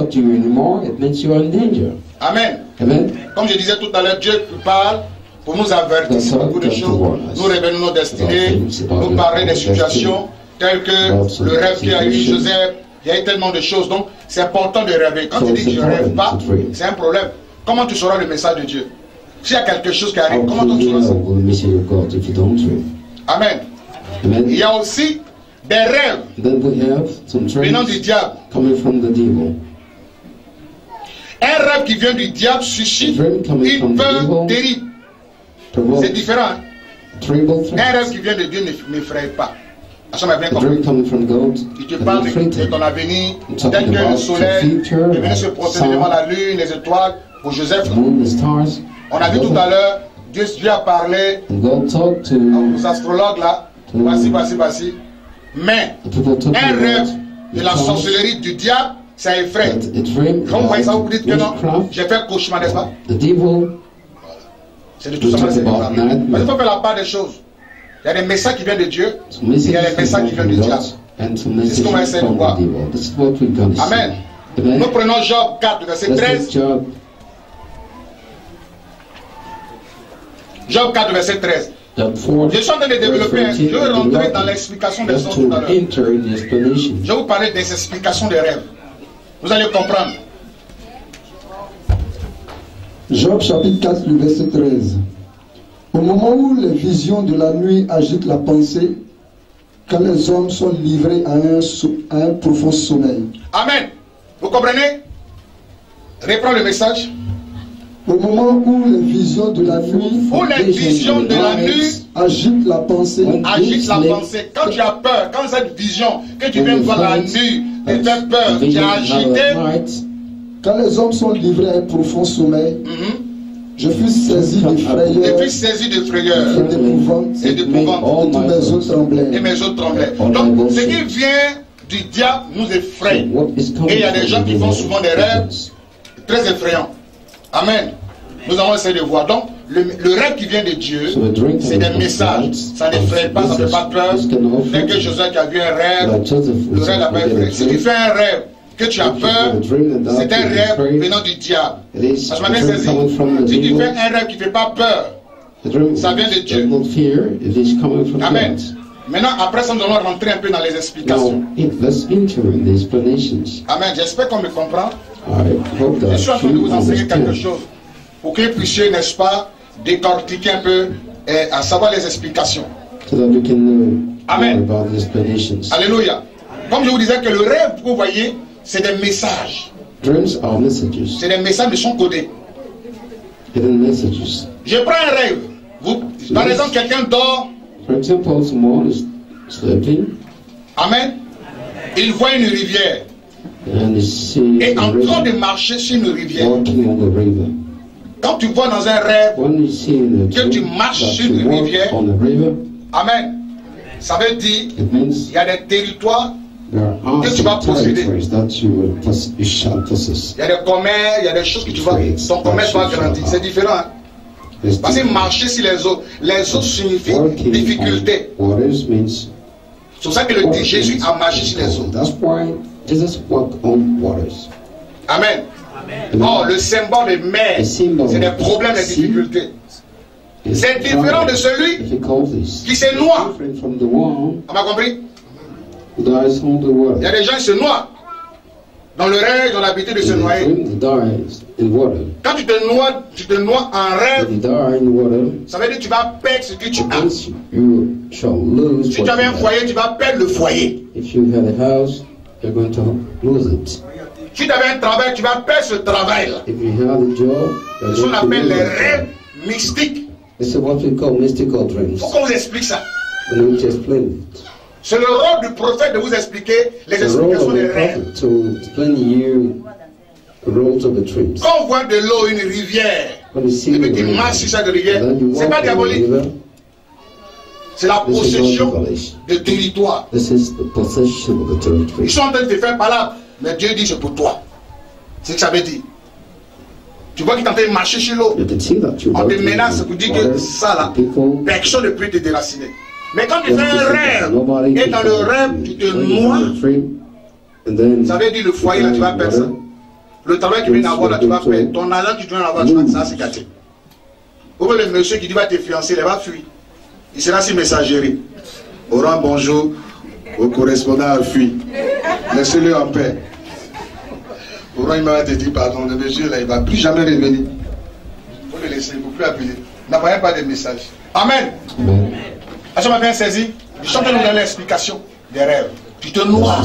Speaker 1: Amen. Comme je disais tout à l'heure, Dieu parle pour nous avertir sur beaucoup de choses, nous révéler nos destinées, nous parler des situations telles que le rêve qu'il a eu Joseph. Il y a eu tellement de choses, donc c'est important de rêver. Quand tu dis que je ne rêve pas, c'est un problème. Comment tu sauras le message de Dieu? S'il y a quelque chose qui arrive, comment tu sauras ça? Amen. Il y a aussi des rêves venant du diable. Un rêve qui vient du diable suscite une peur terrible. C'est différent. Un rêve qui vient de Dieu n'effraie pas. Ça m'a bien compris. Il te parle de ton avenir, tel que le soleil est venu se protéger devant la lune, les étoiles, pour Joseph. On a vu tout à l'heure, Dieu a parlé aux astrologues là, voici. Mais un rêve de la sorcellerie du diable, ça effraie. Quand vous voyez ça, vous dites que non, j'ai fait cauchemar, n'est-ce pas? C'est de tout ça que c'est bizarre. Mais il faut faire la part des choses. Il y a des messages qui viennent de Dieu, et il y a des messages qui viennent du diable. C'est ce qu'on va essayer de voir. Amen. Nous prenons Job 4, verset 13. Job 4, verset 13. Je suis en train de développer, je vais rentrer dans l'explication des sons tout à l'heure. Je vais vous parler des explications des rêves. Vous allez comprendre.
Speaker 3: Job chapitre 4, le verset 13. Au moment où les visions de la nuit agitent la pensée, quand les hommes sont livrés à un profond sommeil.
Speaker 1: Amen. Vous comprenez? Reprends le message.
Speaker 3: Au moment où les visions de la nuit agitent la pensée. Quand tu as peur, quand cette vision que tu viens de voir la nuit te fait peur, tu as agité. Quand les hommes sont livrés à un profond sommeil, je fus saisi de frayeur et d'épouvante, et tous mes os tremblaient.
Speaker 1: Donc, ce qui vient du diable nous effraie. Et il y a des gens qui font souvent des rêves très effrayants. Amen. Nous allons essayer de voir. Donc, le rêve qui vient de Dieu, c'est des messages. Ça n'effraie pas, ça ne fait pas peur. Dès que Joseph a vu un rêve, le rêve n'a pas effrayé. Si tu fais un rêve que tu as peur, c'est un rêve venant du diable. Ça m'a bien saisi. Si tu fais un rêve qui ne fait pas peur, ça vient de Dieu. Amen. Maintenant, après ça, nous allons rentrer un peu dans les explications. Amen. J'espère qu'on me comprend. Je suis en train de vous enseigner quelque chose pour que vous puissiez, n'est-ce pas, décortiquer un peu et à savoir les explications. Amen. Alléluia. Comme je vous disais que le rêve, vous voyez, c'est des messages. C'est des messages, mais sont codés. Je prends un rêve. Par exemple, quelqu'un dort. Amen. Il voit une rivière. Et en train de marcher sur une rivière. Quand tu vois dans un rêve que tu marches sur une rivière, amen, ça veut dire qu'il y a des territoires que tu vas posséder. Il y a des commerces, il y a des choses que tu vas, ton commerce va grandir. C'est différent. Hein? Parce que marcher sur les eaux signifie difficulté. C'est pour ça que Jésus a marché sur les eaux. Amen. Oh, le symbole de mer, c'est des problèmes, des difficultés. C'est différent de celui qui se noie. On m'a compris? Il y a des gens qui se noient. Dans le rêve, ils ont l'habitude de se noyer. Quand tu te noies en rêve, ça veut dire que tu vas perdre ce que tu as. Si tu avais un foyer, tu vas perdre le foyer. Si tu avais un travail, tu vas perdre ce travail-là. C'est ce qu'on appelle les rêves mystiques. Il faut qu'on vous explique ça. C'est le rôle du prophète de vous expliquer les explications des rêves. Quand on voit de l'eau, une rivière, et puis tu marches sur cette rivière, ce n'est pas diabolique. C'est la possession de territoire. Ils sont en train de te faire palabre, mais Dieu dit c'est pour toi. C'est ce que ça veut dire. Tu vois qu'il est en train de marcher sur l'eau. On te menace pour dire que ça là, personne ne peut te déraciner. Mais quand tu fais un rêve, et dans le rêve, tu te noies, ça veut dire le foyer là, tu vas perdre ça. Le travail que tu viens d'avoir là, tu vas perdre. Ton argent que tu viens d'avoir, tu vas ça, c'est gâté. Ou bien le monsieur qui dit va te fiancer, il va fuir. Il sera si messagerie. Au rang bonjour, au correspondant a fui. Laissez-le en paix. Au rang il m'a dit pardon, le monsieur là, il ne va plus jamais revenir. Il faut le laisser, il ne faut plus appeler. N'envoyez pas de message. Amen. Est-ce qu'on m'a bien saisi? Je suis en train de vous donner l'explication des rêves. Tu te noies.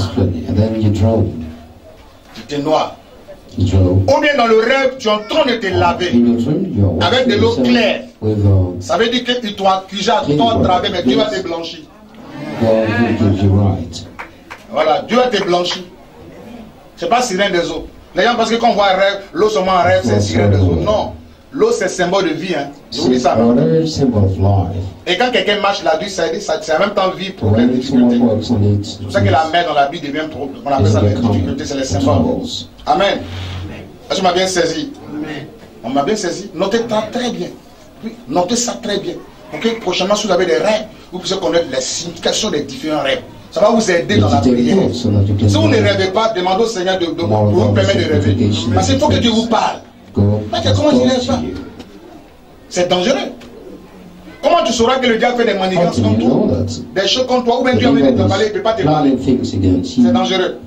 Speaker 1: Tu te noies. Ou bien dans le rêve, tu es en train de te laver avec de l'eau claire. Ça veut dire qu'ils t'ont accusé à ton travers, mais Dieu va te blanchir. Voilà, Dieu va te blanchir. C'est pas sirène des eaux. Les gens pensent que quand on voit un rêve, l'eau seulement un rêve, c'est sirène des eaux. Non. L'eau, c'est symbole de vie. Hein. Vous ça. Et quand quelqu'un marche la nuit, c'est en même temps vie, problème, difficulté. C'est pour ça que la mer dans la Bible devient problème. On appelle ça la difficulté, c'est les symboles. Amen. Est-ce qu'on m'a bien saisi? On m'a bien saisi. Notez ça très bien. Oui, notez ça très bien. Ok, prochainement, si vous avez des rêves, vous pouvez connaître les significations des différents rêves. Ça va vous aider dans la prière. Si vous ne rêvez pas, demandez au Seigneur de vous permettre de rêver. Parce qu'il faut que Dieu vous parle. Parce que comment je rêve pas? C'est dangereux. Comment tu sauras que le diable fait des manigances contre toi? Des choses contre toi, ou bien Dieu a envie de te parler, il ne peut pas te parler. C'est dangereux.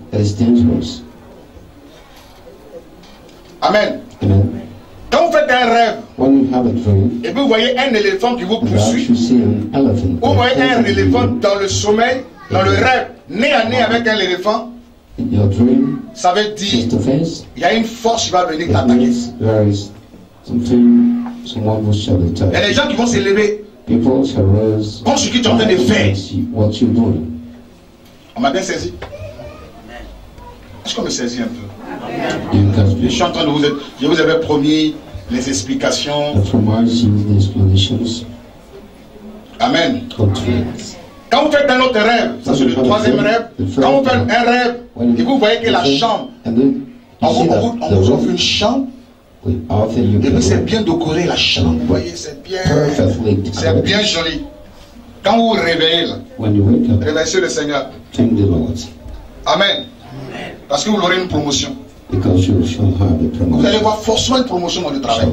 Speaker 1: Amen. Quand vous faites un rêve, et vous voyez un éléphant qui vous poursuit, ou vous voyez un éléphant dans le sommeil, dans le rêve, nez à nez avec un éléphant, ça veut dire il y a une force qui va venir t'attaquer. Il y a des gens qui vont s'élever contre ce que tu es en train de faire. On m'a bien saisi. Est-ce qu'on me saisit un peu? Je suis en train de je vous avais promis les explications. Amen. Quand vous faites un autre rêve, ça c'est le troisième rêve. Quand vous faites un rêve et vous voyez que la chambre, on vous offre une chambre. Et puis c'est bien décoré la chambre. Vous voyez, c'est bien joli. Quand vous vous réveillez là, remerciez le Seigneur. Amen. Parce que vous aurez une promotion. Vous allez voir forcément une promotion dans le travail.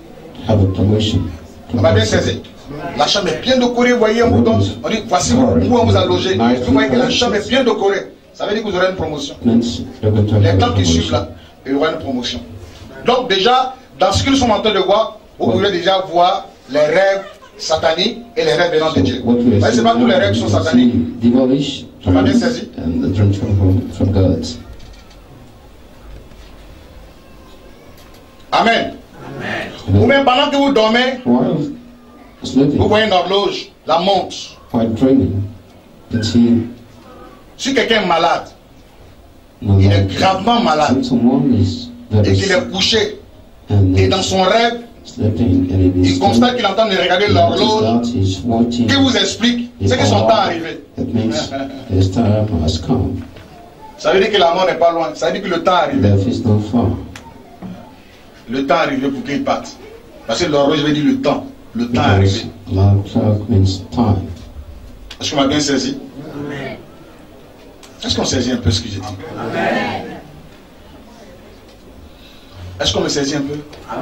Speaker 1: On m'a bien saisi. La chambre est bien décorée, vous voyez, on dit voici où on vous a logé. Vous voyez que la chambre est bien décorée. Ça veut dire que vous aurez une promotion. Les temps qui suivent là, il y aura une promotion. Donc déjà, dans ce que nous sommes en train de voir, vous pouvez déjà voir les rêves sataniques et les rêves venant de Dieu. Ce n'est pas tous les rêves qui sont sataniques. On m'a bien saisi. Amen. Ou même pendant que vous dormez, vous voyez une horloge, la montre. Si quelqu'un est malade, il est gravement malade, et qu'il est couché, et dans son rêve, il constate qu'il est en train de regarder l'horloge, qui vous explique ce que son temps est arrivé. Ça veut dire que la mort n'est pas loin, ça veut dire que le temps est arrivé. Le temps est arrivé pour qu'il parte. Parce que l'horloge veut dire le temps. Le temps est arrivé. Est-ce qu'on m'a bien saisi? Est-ce qu'on saisit un peu ce que j'ai dit? Est-ce qu'on me saisit un peu?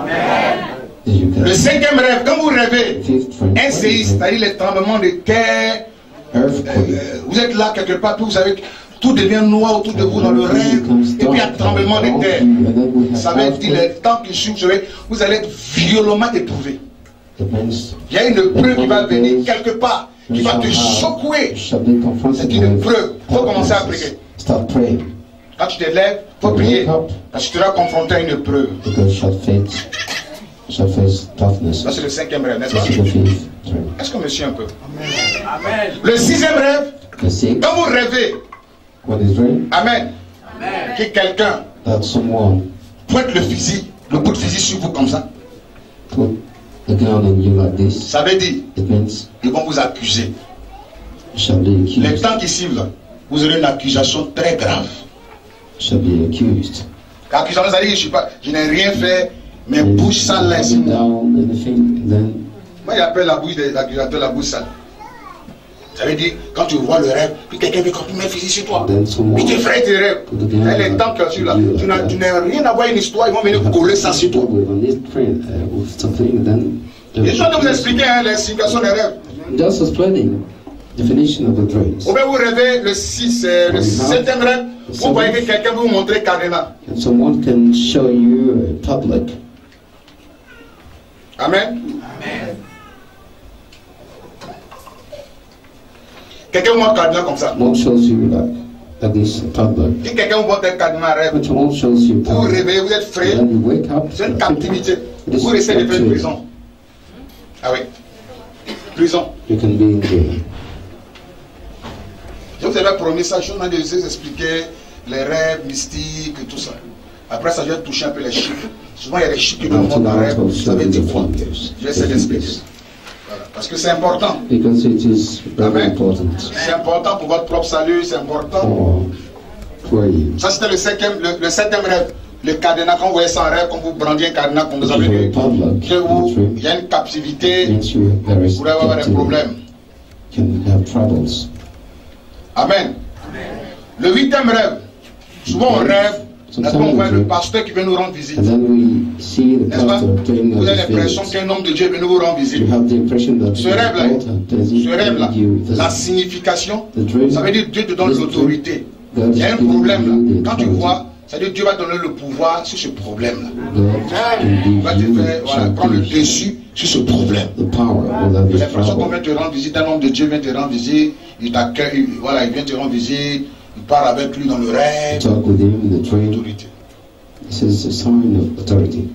Speaker 1: Le cinquième rêve, quand vous rêvez, un séisme, c'est-à-dire les tremblements de terre, vous êtes là quelque part, puis vous savez, tout devient noir autour de vous dans le rêve, et puis un tremblement de terre. Ça veut dire les temps qui suivent, vous allez être violemment éprouvé. Il y a une preuve qui va venir quelque part, qui va te secouer. C'est une preuve. Il faut commencer à prier. Quand tu te lèves, il faut prier. Parce que tu seras confronté à une preuve. Ça, c'est le cinquième rêve, n'est-ce pas? Est-ce qu'on me suit un peu? Le sixième rêve, quand vous rêvez, amen, que quelqu'un pointe le fusil, le coup de fusil sur vous comme ça. Ça veut dire ils vont vous accuser. Les temps qui suivent, vous aurez une accusation très grave. Accusation, ça dit que je n'ai rien fait, mais bouche sale laisse. Moi, j'appelle la bouche des accusateurs la bouche sale. Ça veut dire, quand tu vois le rêve, puis quelqu'un veut continuer à faire sur toi. Puis tes frères te rêvent. Les temps que tu là, tu n'as rien à voir une histoire, ils vont venir coller ça sur toi. Je suis en train de vous expliquer l'explication des rêves.
Speaker 2: Just explaining definition of the dreams.
Speaker 1: Ou bien vous rêvez le 6, le 7e rêve, vous voyez que quelqu'un veut vous montrer Cardinal.
Speaker 2: And someone can show you public.
Speaker 1: Amen. Amen. Quelqu'un vous montre Cardinal comme ça.
Speaker 2: One shows you like this public.
Speaker 1: Si quelqu'un vous montre un Cardinal rêve,
Speaker 2: Which one shows you
Speaker 1: vous
Speaker 2: public.
Speaker 1: rêvez, vous êtes frais,
Speaker 2: Then you wake up.
Speaker 1: c'est une captivité. Vous restez de faire une prison. Ah oui. Prison.
Speaker 2: You can be in jail.
Speaker 1: Je vous avais promis ça, je vais vous expliquer les rêves mystiques et tout ça. Après ça, je vais toucher un peu les chiffres. Souvent, il y a des chiffres qui me montrent dans le rêve. Vous avez dit quoi? Je vais essayer d'expliquer. Voilà. Parce que c'est important.
Speaker 2: Because it is very important.
Speaker 1: C'est important pour votre propre salut, c'est important.
Speaker 2: For you.
Speaker 1: Ça, c'était le 7e rêve. Le cadenas, quand vous voyez ça en rêve, quand vous brandiez un cadenas, comme vous avez vu, il y a une captivité, vous pourrez avoir des problèmes. Amen. Le 8e rêve, souvent on rêve, on voit le pasteur qui vient nous rendre visite. N'est-ce pas? Vous avez l'impression qu'un homme de Dieu vient nous rendre visite. Ce rêve-là, la signification, ça veut dire Dieu te donne l'autorité. Il y a un problème là. Quand tu vois, ça veut dire Dieu va donner le pouvoir sur ce problème-là. Il va te faire prendre le dessus sur ce problème. J'ai l'impression qu'on vient te rendre visite, un homme de Dieu vient te rendre visite, il t'accueille, voilà, il vient te rendre visite, il parle avec lui dans le rêve. Autorité.
Speaker 2: This is a sign of authority.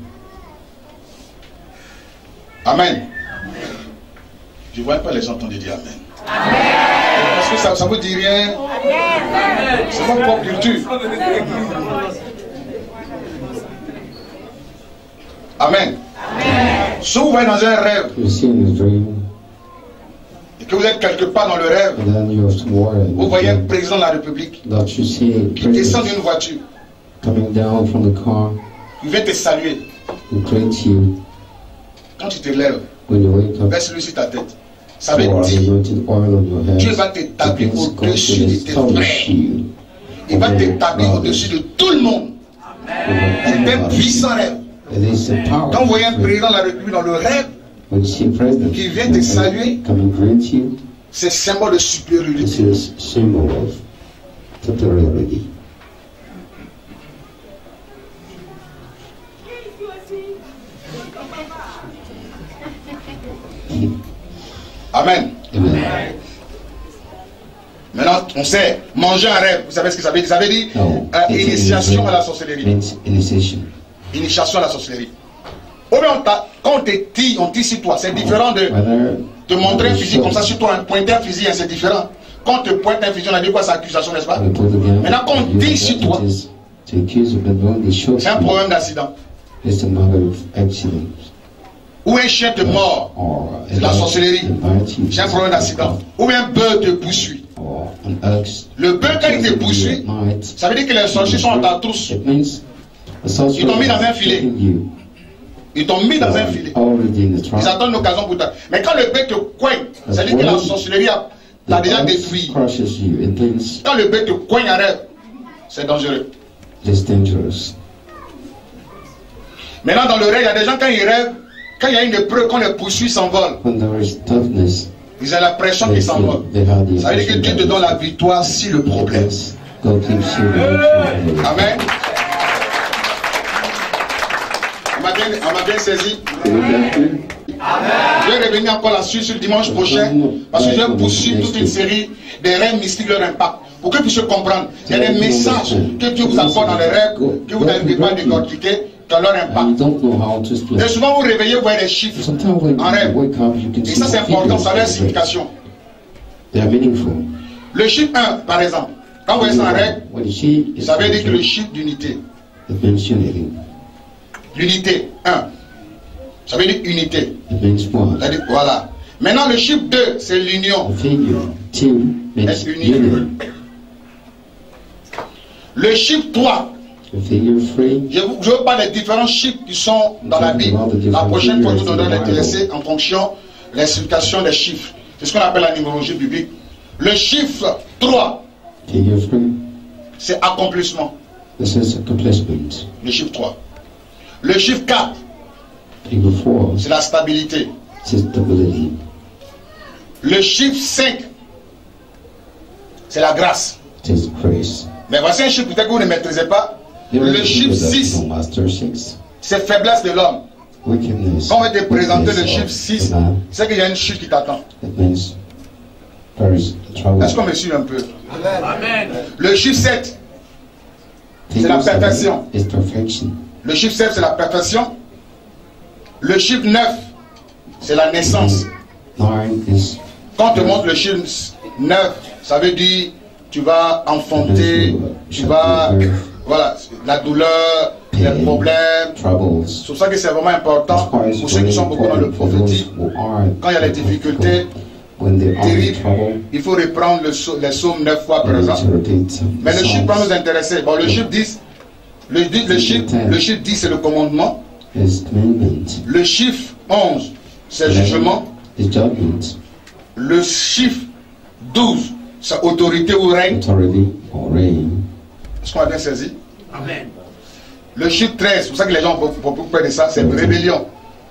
Speaker 1: Amen. Je ne vois pas les gens qui ont dit Amen. Parce que ça ne vous dit rien. C'est votre propre culture. Amen. Si vous voyez dans un rêve et que vous êtes quelque part dans le rêve, vous voyez un président de la République qui descend d'une voiture, il vient te saluer. Quand tu te lèves, baisse-lui sur ta tête. Ça veut dire Dieu va t'établir au-dessus de tes frères. Il va t'établir au-dessus de tout le monde. C'est un puissant rêve. Quand vous voyez un président de la République dans le rêve qui vient te saluer, c'est symbole de supériorité. Amen. Maintenant, on sait, manger un rêve, vous savez ce que ça veut dire? Ça veut dire initiation à la sorcellerie. Initiation à la sorcellerie. Ou bien, quand on te tire, on tire sur toi, c'est différent de te montrer un fusil comme ça sur toi, pointer un fusil, c'est différent. Quand on te pointe un fusil, on a dit quoi, c'est accusation, n'est-ce pas? Maintenant, quand on tire sur toi, c'est un problème d'accident. Ou un chien te mord, c'est la sorcellerie. C'est un problème d'accident. Ou un bœuf te poursuit. Le bœuf, quand il te poursuit, ça veut dire que les sorciers sont dans ta trousse. Ils t'ont mis dans un filet. Ils t'ont mis dans un filet. Ils attendent l'occasion pour toi. Mais quand le bœuf te coigne, ça veut dire que la sorcellerie t'a déjà détruit. Quand le bœuf te coigne en rêve, c'est dangereux. Maintenant, dans le rêve, il y a des gens, quand ils rêvent, quand il y a une épreuve, quand les poursuites s'envolent, ils ont l'impression qu'ils s'envolent. Ça veut dire que Dieu te donne la victoire sur le problème. Amen. On m'a bien saisi. Je vais revenir encore là-dessus sur le dimanche prochain, parce que je vais poursuivre toute une série de rêves mystiques, leur impact, pour que vous puissiez comprendre. Il y a des messages que Dieu vous apporte dans les rêves, que vous n'arrivez pas à décortiquer, dans leur impact. Et souvent vous réveillez, vous voyez des chiffres en rêve. Et ça c'est important, ça a leur signification. Le chiffre 1, par exemple, quand vous voyez ça en rêve, ça veut dire que le chiffre d'unité. L'unité 1. Ça veut dire unité. Voilà. Maintenant le chiffre 2, c'est l'union. Est unique. Le chiffre 3,
Speaker 2: Figure 3.
Speaker 1: Je ne veux pas les différents chiffres qui sont dans la Bible. La prochaine fois, nous donnerons l'intéressé en fonction de l'explication des chiffres. C'est ce qu'on appelle la numérologie biblique. Le chiffre 3, c'est accomplissement.
Speaker 2: This is accomplishment.
Speaker 1: Le chiffre 3. Le chiffre 4, c'est la stabilité.
Speaker 2: Stability.
Speaker 1: Le chiffre 5, c'est la grâce.
Speaker 2: Grace.
Speaker 1: Mais voici un chiffre peut-être que vous ne maîtrisez pas. Le chiffre 6, c'est faiblesse de l'homme. Quand on va te présenter le chiffre 6, c'est qu'il y a une chute qui t'attend. Est-ce qu'on me suit un peu? Amen. Le chiffre 7, c'est la perfection. Le chiffre 7, c'est la perfection. Le chiffre 9, c'est la naissance. Quand on te montre le chiffre 9, ça veut dire tu vas enfanter, tu vas, voilà, la douleur, les problèmes. C'est pour ça que c'est vraiment important pour ceux qui sont beaucoup dans le prophétique. Quand il y a les difficultés terribles, il faut reprendre les psaumes 9 fois par exemple. Mais le chiffre va nous intéresser. Bon, le chiffre 10, le chiffre 10 c'est le commandement. Le chiffre 11 c'est le jugement. Le chiffre 12 c'est autorité ou règne. Est-ce qu'on a bien saisi? Amen. Le chiffre 13, c'est pour ça que les gens vont beaucoup peur de ça, c'est rébellion.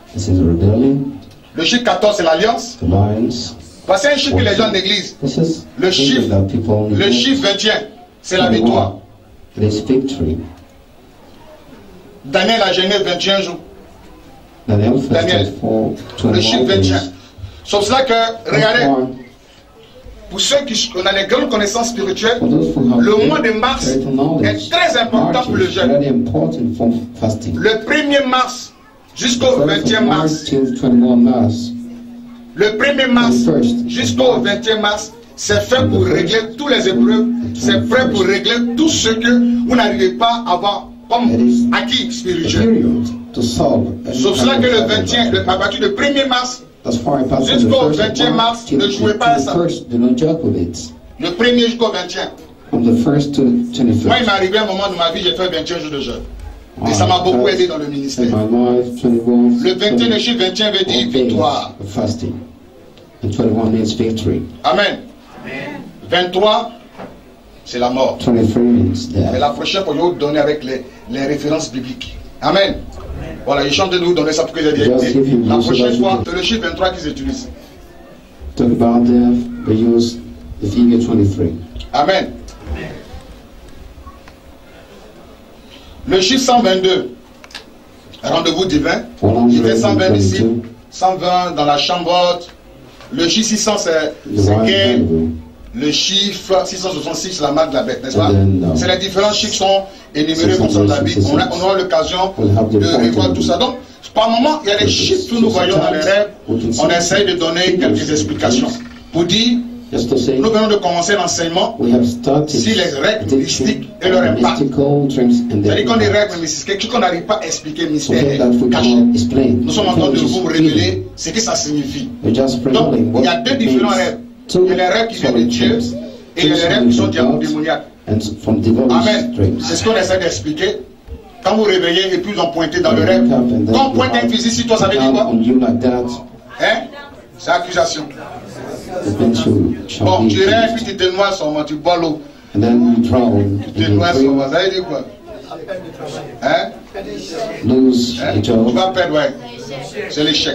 Speaker 1: Le chiffre 14 c'est l'alliance. Voici un chiffre que les gens négligent. Le chiffre 21 c'est la victoire. Daniel a gêné 21 jours. Daniel, le chiffre 21. Sauf cela que, regardez, pour ceux qui ont des grandes connaissances spirituelles, le mois de mars est très important pour le jeûne. Le 1er mars jusqu'au 21 mars. Le 1er mars jusqu'au 21 mars, c'est fait pour régler tous les épreuves. C'est fait pour régler tout ce que vous n'arrivez pas à avoir comme acquis spirituel. Sauf cela que le 21, à partir du 1er mars, jusqu'au 21 mars, ne jouez pas à ça. Le 1er jusqu'au 21. Moi, il m'est arrivé un moment de ma vie, j'ai fait 21 jours de jeûne. Et ça m'a beaucoup aidé dans le ministère. Le 21, le chiffre 21 veut dire victoire. Amen. 23, c'est la mort. Et la prochaine fois, je vais vous donner avec les références bibliques. Amen. Voilà, ils chantent de nous donner ça pour que j'ai dit. La prochaine fois, c'est le chiffre 23 qu'ils utilisent. Amen. Le chiffre 122, rendez-vous divin. Il fait 120 ici, 120 dans la chambre haute. Le chiffre 600, c'est gain. Le chiffre 666, c'est la marque de la bête, n'est-ce pas? C'est les différents chiffres qui sont énumérés comme ça dans la Bible. On aura l'occasion de revoir tout ça. Donc, par moment, il y a des chiffres que nous voyons dans les rêves. On essaye de donner quelques explications. Pour dire, nous venons de commencer l'enseignement sur les règles mystiques et leur impact. C'est-à-dire qu'on les règles mystiques, quelque chose qu'on n'arrive pas à expliquer, mystère caché. Nous sommes en train de vous révéler ce que ça signifie. Donc, il y a deux différents rêves. Il y a les rêves qui viennent de Dieu et il y a les rêves qui sont démoniaques. Amen. C'est ce qu'on essaie d'expliquer. Quand vous réveillez et puis vous en pointez dans le rêve. Quand on pointe un fusil sur toi, ça veut dire quoi? Hein? C'est accusation. Bon, tu rêves et puis tu te noies sur moi, tu bois l'eau. Tu te noies sur moi, ça veut dire quoi? Hein? Tu vas perdre, ouais. C'est l'échec.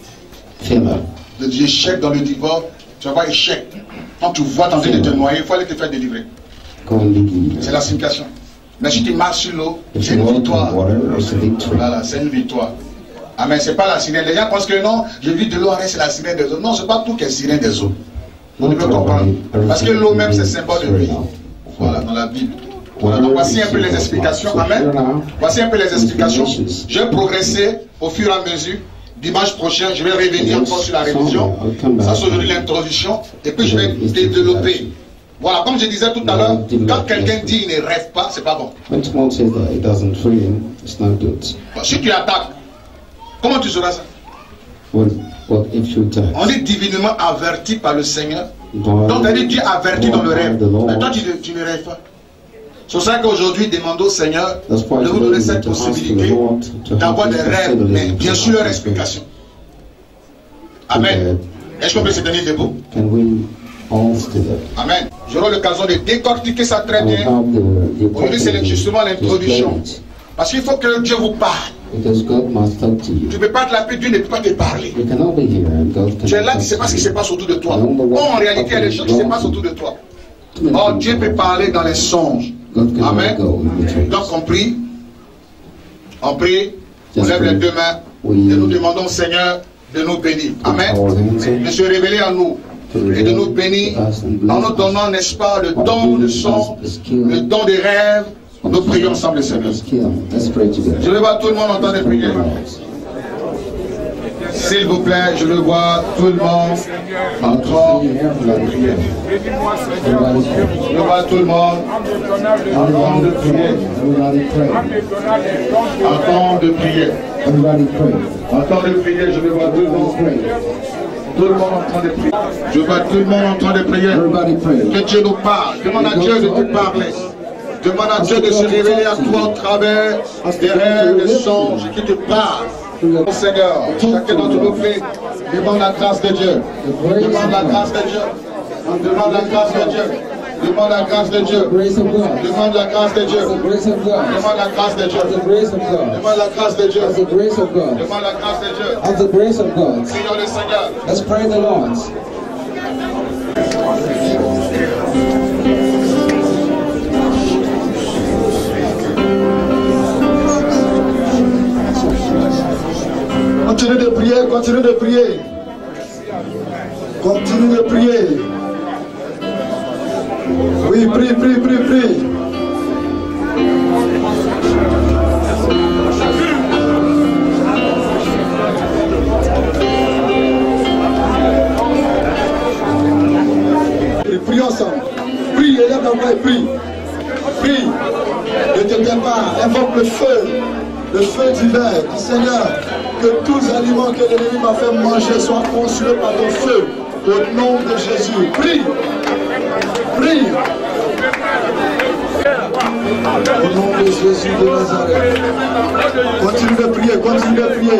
Speaker 1: L'échec dans le divorce. Tu vas voir échec. Quand tu vois tenter de te noyer, il faut aller te faire délivrer. C'est la signification. Mais si tu marches sur l'eau, c'est une victoire. Voilà, c'est une victoire. Amen. C'est pas la sirène. Les gens pensent que non, j'ai vu de l'eau, c'est la sirène des eaux. Non, c'est pas tout qui est sirène des eaux. Vous devez comprendre. Parce que l'eau même, c'est symbole de vie. Voilà, dans la Bible. Voilà, donc voici un peu les explications. Amen. Voici un peu les explications. Je vais progresser au fur et à mesure. Dimanche prochain, je vais revenir encore sur la révision. Ça, c'est aujourd'hui l'introduction. Et puis, je vais développer. Voilà, comme je disais tout à l'heure, quand quelqu'un dit qu'il ne rêve pas, c'est pas bon. Si tu attaques, comment tu sauras ça? On est divinement averti par le Seigneur. Donc, tu as dit Dieu averti dans le rêve. Mais toi, tu ne rêves pas. C'est pour ça qu'aujourd'hui, demandons au Seigneur de vous donner cette possibilité d'avoir des rêves, mais bien sûr leur explication. Amen. Est-ce qu'on peut se tenir debout? Amen. J'aurai l'occasion de décortiquer ça très bien. Aujourd'hui, c'est justement l'introduction. Parce qu'il faut que Dieu vous parle. Tu ne peux pas te l'appeler, Dieu ne peut pas te parler. Tu es là, tu ne sais pas ce qui se passe autour de toi. En réalité, il y a des choses qui se passent autour de toi. Oh, Dieu peut parler dans les songes. Amen. Donc on prie. On prie. On lève les deux mains. Et nous demandons au Seigneur de nous bénir. Amen. De se révéler à nous. Et de nous bénir en nous donnant, n'est-ce pas, le don de son, le don des rêves. Nous prions ensemble, Seigneur. Je le vois tout le monde en train de prier. S'il vous plaît, je le vois tout le monde en train de prier. Je vois tout le monde en train de prier. En train de prier. En train de prier, je le vois tout le monde. Tout le monde en train de prier. Je vois tout le monde en train de prier. Que Dieu nous parle. Demande à Dieu de te parler. Demande à Dieu de se révéler à toi au travers des rêves, des songes qui te parlent. Mon Seigneur, chacun d'entre nous fait, demande la grâce de Dieu. Demande la grâce de Dieu. Demande la grâce de Dieu. Demande la grâce de Dieu. Demande la grâce de Dieu. Demande la grâce de Dieu. Demande la grâce de Dieu. Demande la grâce de Dieu.
Speaker 4: Of the grace of God.
Speaker 1: Seigneur le Seigneur.
Speaker 4: Let's pray the Lord.
Speaker 3: Continue de prier, continue de prier. Continue de prier. Oui, prie, prie, prie, prie. Prie ensemble. Prie, élève la voix et prie. Prie. Ne te tais pas. Invoque le feu divin du Seigneur. Que tous les aliments que l'ennemi m'a fait manger soient consumés par ton feu. Au nom de Jésus. Prie. Prie. Au nom de Jésus de Nazareth. Continue de prier, continue de prier.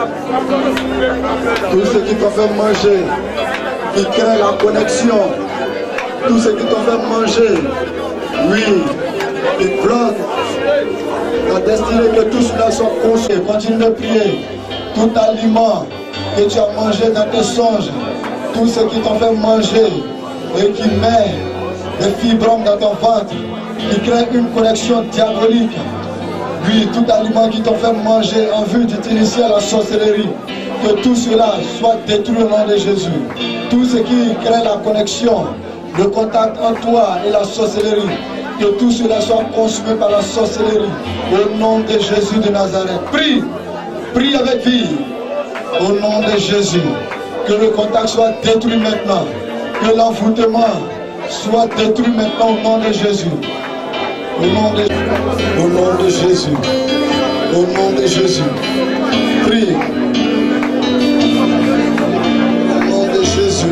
Speaker 3: Tout ce qui t'ont fait manger, qui crée la connexion. Tout ce qui t'ont fait manger, oui, qui bloque la destinée, que tout cela soit consumé. Continue de prier. Tout aliment que tu as mangé dans tes songes, tout ce qui t'ont fait manger et qui met des fibromes dans ton ventre, qui crée une connexion diabolique. Oui, tout aliment qui t'ont fait manger en vue de t'initier à la sorcellerie, que tout cela soit détruit au nom de Jésus. Tout ce qui crée la connexion, le contact entre toi et la sorcellerie, que tout cela soit consumé par la sorcellerie. Au nom de Jésus de Nazareth. Prie. Prie avec vie. Au nom de Jésus. Que le contact soit détruit maintenant. Que l'envoûtement soit détruit maintenant au nom de Jésus. Au nom de Jésus. Au nom de Jésus. Prie. Au nom de Jésus.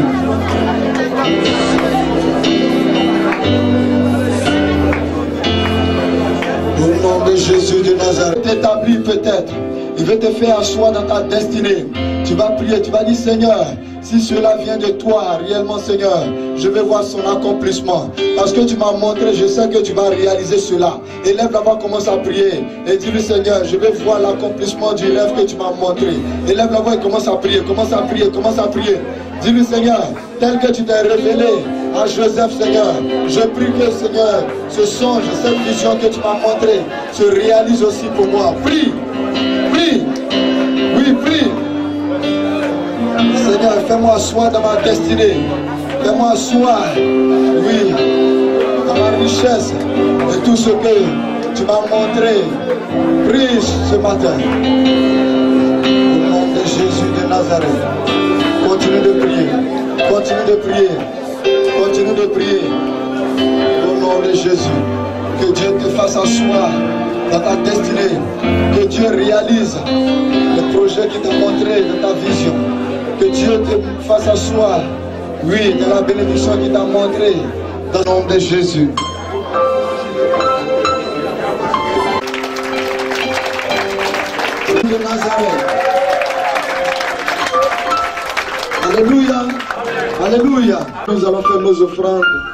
Speaker 3: Au nom de Jésus de Nazareth. T'établir peut-être. Il veut te faire asseoir dans ta destinée. Tu vas prier, tu vas dire Seigneur, si cela vient de toi, réellement Seigneur, je vais voir son accomplissement. Parce que tu m'as montré, je sais que tu vas réaliser cela. Élève la voix, commence à prier. Et dis-lui Seigneur, je vais voir l'accomplissement du rêve que tu m'as montré. Élève la voix et commence à prier, commence à prier, commence à prier. Dis-lui Seigneur, tel que tu t'es révélé à Joseph Seigneur, je prie que Seigneur, ce songe, cette vision que tu m'as montré se réalise aussi pour moi. Prie. Prie, oui, prie. Seigneur, fais-moi asseoir dans ma destinée. Fais-moi asseoir, oui, dans ma richesse et tout ce que tu m'as montré. Prie ce matin. Au nom de Jésus de Nazareth. Continue de prier. Continue de prier. Continue de prier. Au nom de Jésus. Que Dieu te fasse asseoir dans ta destinée, que Dieu réalise le projet qu'il t'a montré de ta vision, que Dieu te fasse asseoir, oui, de la bénédiction qu'il t'a montré dans le nom de Jésus. de Nazareth. Alléluia. Alléluia. Nous allons faire nos offrandes.